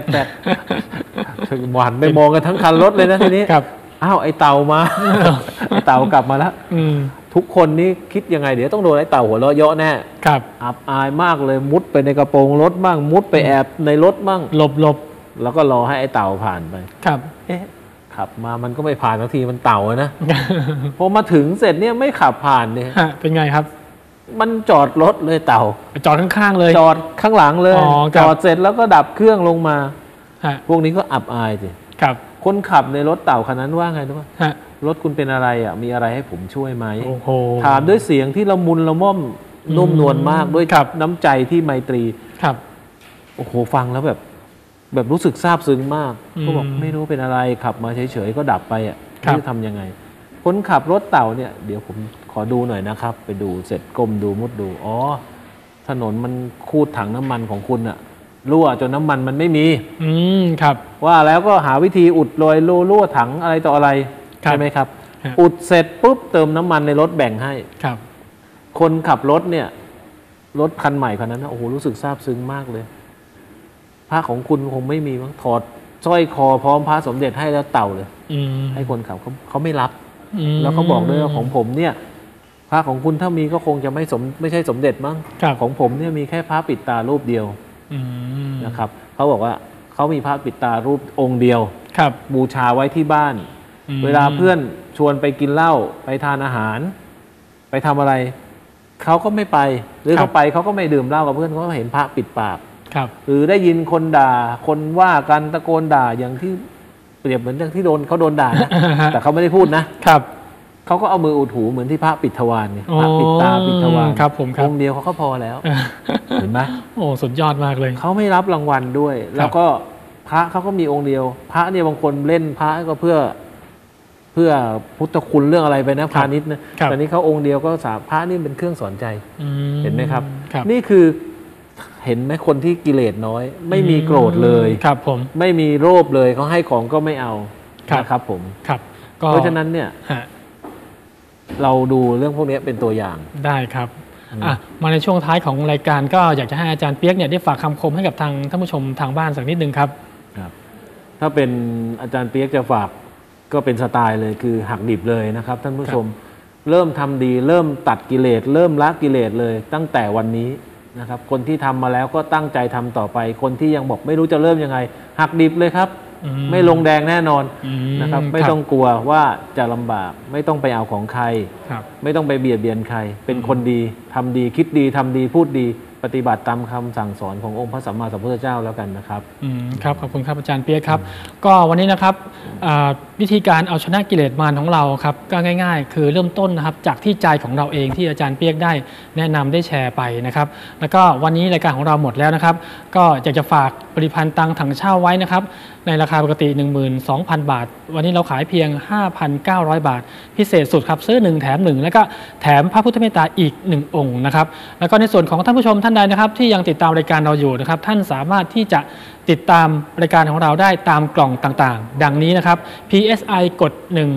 หวานไปมองกันทั้งคันรถเลยนะทีนี้อ้าวไอ้เต่ามาไอ้เต่ากลับมาแล้วทุกคนนี่คิดยังไงเดี๋ยวต้องโดนไอ้เต่าหัวเราะเยาะแน่อับอายมากเลยมุดไปในกระโปรงรถบ้างมุดไปแอบในรถบ้างหลบแล้วก็รอให้ไอ้เต่าผ่านไปขับมามันก็ไม่ผ่านสักทีมันเต่านะพอมาถึงเสร็จเนี่ยไม่ขับผ่านเนี่ยเป็นไงครับมันจอดรถเลยเต่าจอดข้างๆเลยจอดข้างหลังเลยจอดเสร็จแล้วก็ดับเครื่องลงมาพวกนี้ก็อับอายสิคนขับในรถเต่าคันนั้นว่าไงรู้ป่ะรถคุณเป็นอะไรอ่ะมีอะไรให้ผมช่วยไหมถามด้วยเสียงที่ละมุนละม่อมนุ่มนวลมากด้วยน้ำใจที่ไมตรีโอ้โหฟังแล้วแบบรู้สึกซาบซึ้งมากก็บอกไม่รู้เป็นอะไรขับมาเฉยๆก็ดับไปอ่ะไม่รู้ทำยังไงคนขับรถเต่าเนี่ยเดี๋ยวผมขอดูหน่อยนะครับไปดูเสร็จก้มดูมุดดูอ๋อถนนมันคูดถังน้ำมันของคุณอะรั่วจนน้ำมันมันไม่มีครับว่าแล้วก็หาวิธีอุดรอยรั่วถังอะไรต่ออะไรใช่ไหมครับอุดเสร็จปุ๊บเติมน้ำมันในรถแบ่งให้ครับคนขับรถเนี่ยรถคันใหม่คันนั้นนะโอ้โหรู้สึกซาบซึ้งมากเลยพระของคุณคงไม่มีมั้งถอดสร้อยคอพร้อมพระสมเด็จให้แล้วเต่าเลยให้คนขับเขาไม่รับแล้วเขาบอกด้วยว่าของผมเนี่ยพระของคุณถ้ามีก็คงจะไม่ใช่สมเด็จมั้งของผมเนี่ยมีแค่พระปิดตารูปเดียวนะครับเขาบอกว่าเขามีพระปิดตารูปองค์เดียวบูชาไว้ที่บ้านเวลาเพื่อนชวนไปกินเหล้าไปทานอาหารไปทำอะไรเขาก็ไม่ไปหรือเขาไปเขาก็ไม่ดื่มเหล้ากับเพื่อนเขาเห็นพระปิดปากหรือได้ยินคนด่าคนว่ากันตะโกนด่าอย่างที่เปรียบเหมือนอย่างที่เขาโดนด่านะแต่เขาไม่ได้พูดนะครับเขาก็เอามืออุดหูเหมือนที่พระปิดทวารเนี่ยพระปิดตาปิดทวารองค์เดียวเขาก็พอแล้วเห็นไหมโอ้สุดยอดมากเลยเขาไม่รับรางวัลด้วยแล้วก็พระเขาก็มีองค์เดียวพระเนี่ยบางคนเล่นพระก็เพื่อพุทธคุณเรื่องอะไรไปนะพาณิชย์นะแต่นี้เขาองค์เดียวก็พระนี่เป็นเครื่องสอนใจเห็นไหมครับนี่คือเห็นไหมคนที่กิเลสน้อยไม่มีโกรธเลยครับผมไม่มีโลภเลยเขาให้ของก็ไม่เอานะครับผมครับเพราะฉะนั้นเนี่ยเราดูเรื่องพวกนี้เป็นตัวอย่างได้ครับมาในช่วงท้ายของรายการก็อยากจะให้อาจารย์เปียกเนี่ยได้ฝากคำคมให้กับทางท่านผู้ชมทางบ้านสักนิดนึงครับถ้าเป็นอาจารย์เปียกจะฝากก็เป็นสไตล์เลยคือหักดิบเลยนะครับท่านผู้ชมเริ่มทำดีเริ่มตัดกิเลสเริ่มละกิเลสเลยตั้งแต่วันนี้นะครับคนที่ทำมาแล้วก็ตั้งใจทำต่อไปคนที่ยังบอกไม่รู้จะเริ่มยังไงหักดิบเลยครับไม่ลงแดงแน่นอนนะครับไม่ต้องกลัวว่าจะลำบากไม่ต้องไปเอาของใครไม่ต้องไปเบียดเบียนใครเป็นคนดีทำดีคิดดีทำดีพูดดีปฏิบัติตามคำสั่งสอนขององค์พระสัมมาสัมพุทธเจ้าแล้วกันนะครับครับขอบคุณครับอาจารย์เปียกครับก็วันนี้นะครับวิธีการเอาชนะกิเลสมารของเราครับก็ง่ายๆคือเริ่มต้นนะครับจากที่ใจของเราเองที่อาจารย์เปียกได้แนะนำได้แชร์ไปนะครับแล้วก็วันนี้รายการของเราหมดแล้วนะครับก็อยากจะฝากผลิตภัณฑ์ตังถังเช่าไว้นะครับในราคาปกติ 12,000 บาทวันนี้เราขายเพียง 5,900 บาทพิเศษสุดครับซื้อ1แถม1แล้วก็แถมพระพุทธเมตตาอีก1องค์นะครับแล้วก็ในส่วนของท่านผู้ชมท่านใดนะครับที่ยังติดตามรายการเราอยู่นะครับท่านสามารถที่จะติดตามรายการของเราได้ตามกล่องต่างๆดังนี้นะครับ PSI กด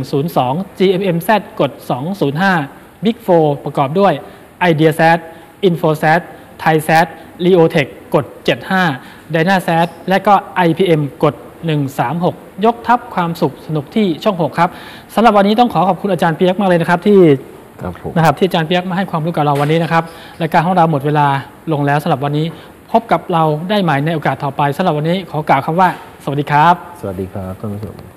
102 GMMZ กด205 Big 4 ประกอบด้วย IdeaSat InfoSat ThaiSat Leotech กด75 DynaSat และก็ IPM กด136ยกทัพความสุขสนุกที่ช่อง6ครับสำหรับวันนี้ต้องขอขอบคุณอาจารย์เปียกมากเลยนะครับที่นะครับที่อาจารย์เปียกมาให้ความรู้กับเราวันนี้นะครับรายการของเราหมดเวลาลงแล้วสำหรับวันนี้พบกับเราได้ใหม่ในโอกาสต่อไปสำหรับวันนี้ขอกล่าวคำว่าสวัสดีครับสวัสดีครับท่านผู้ชม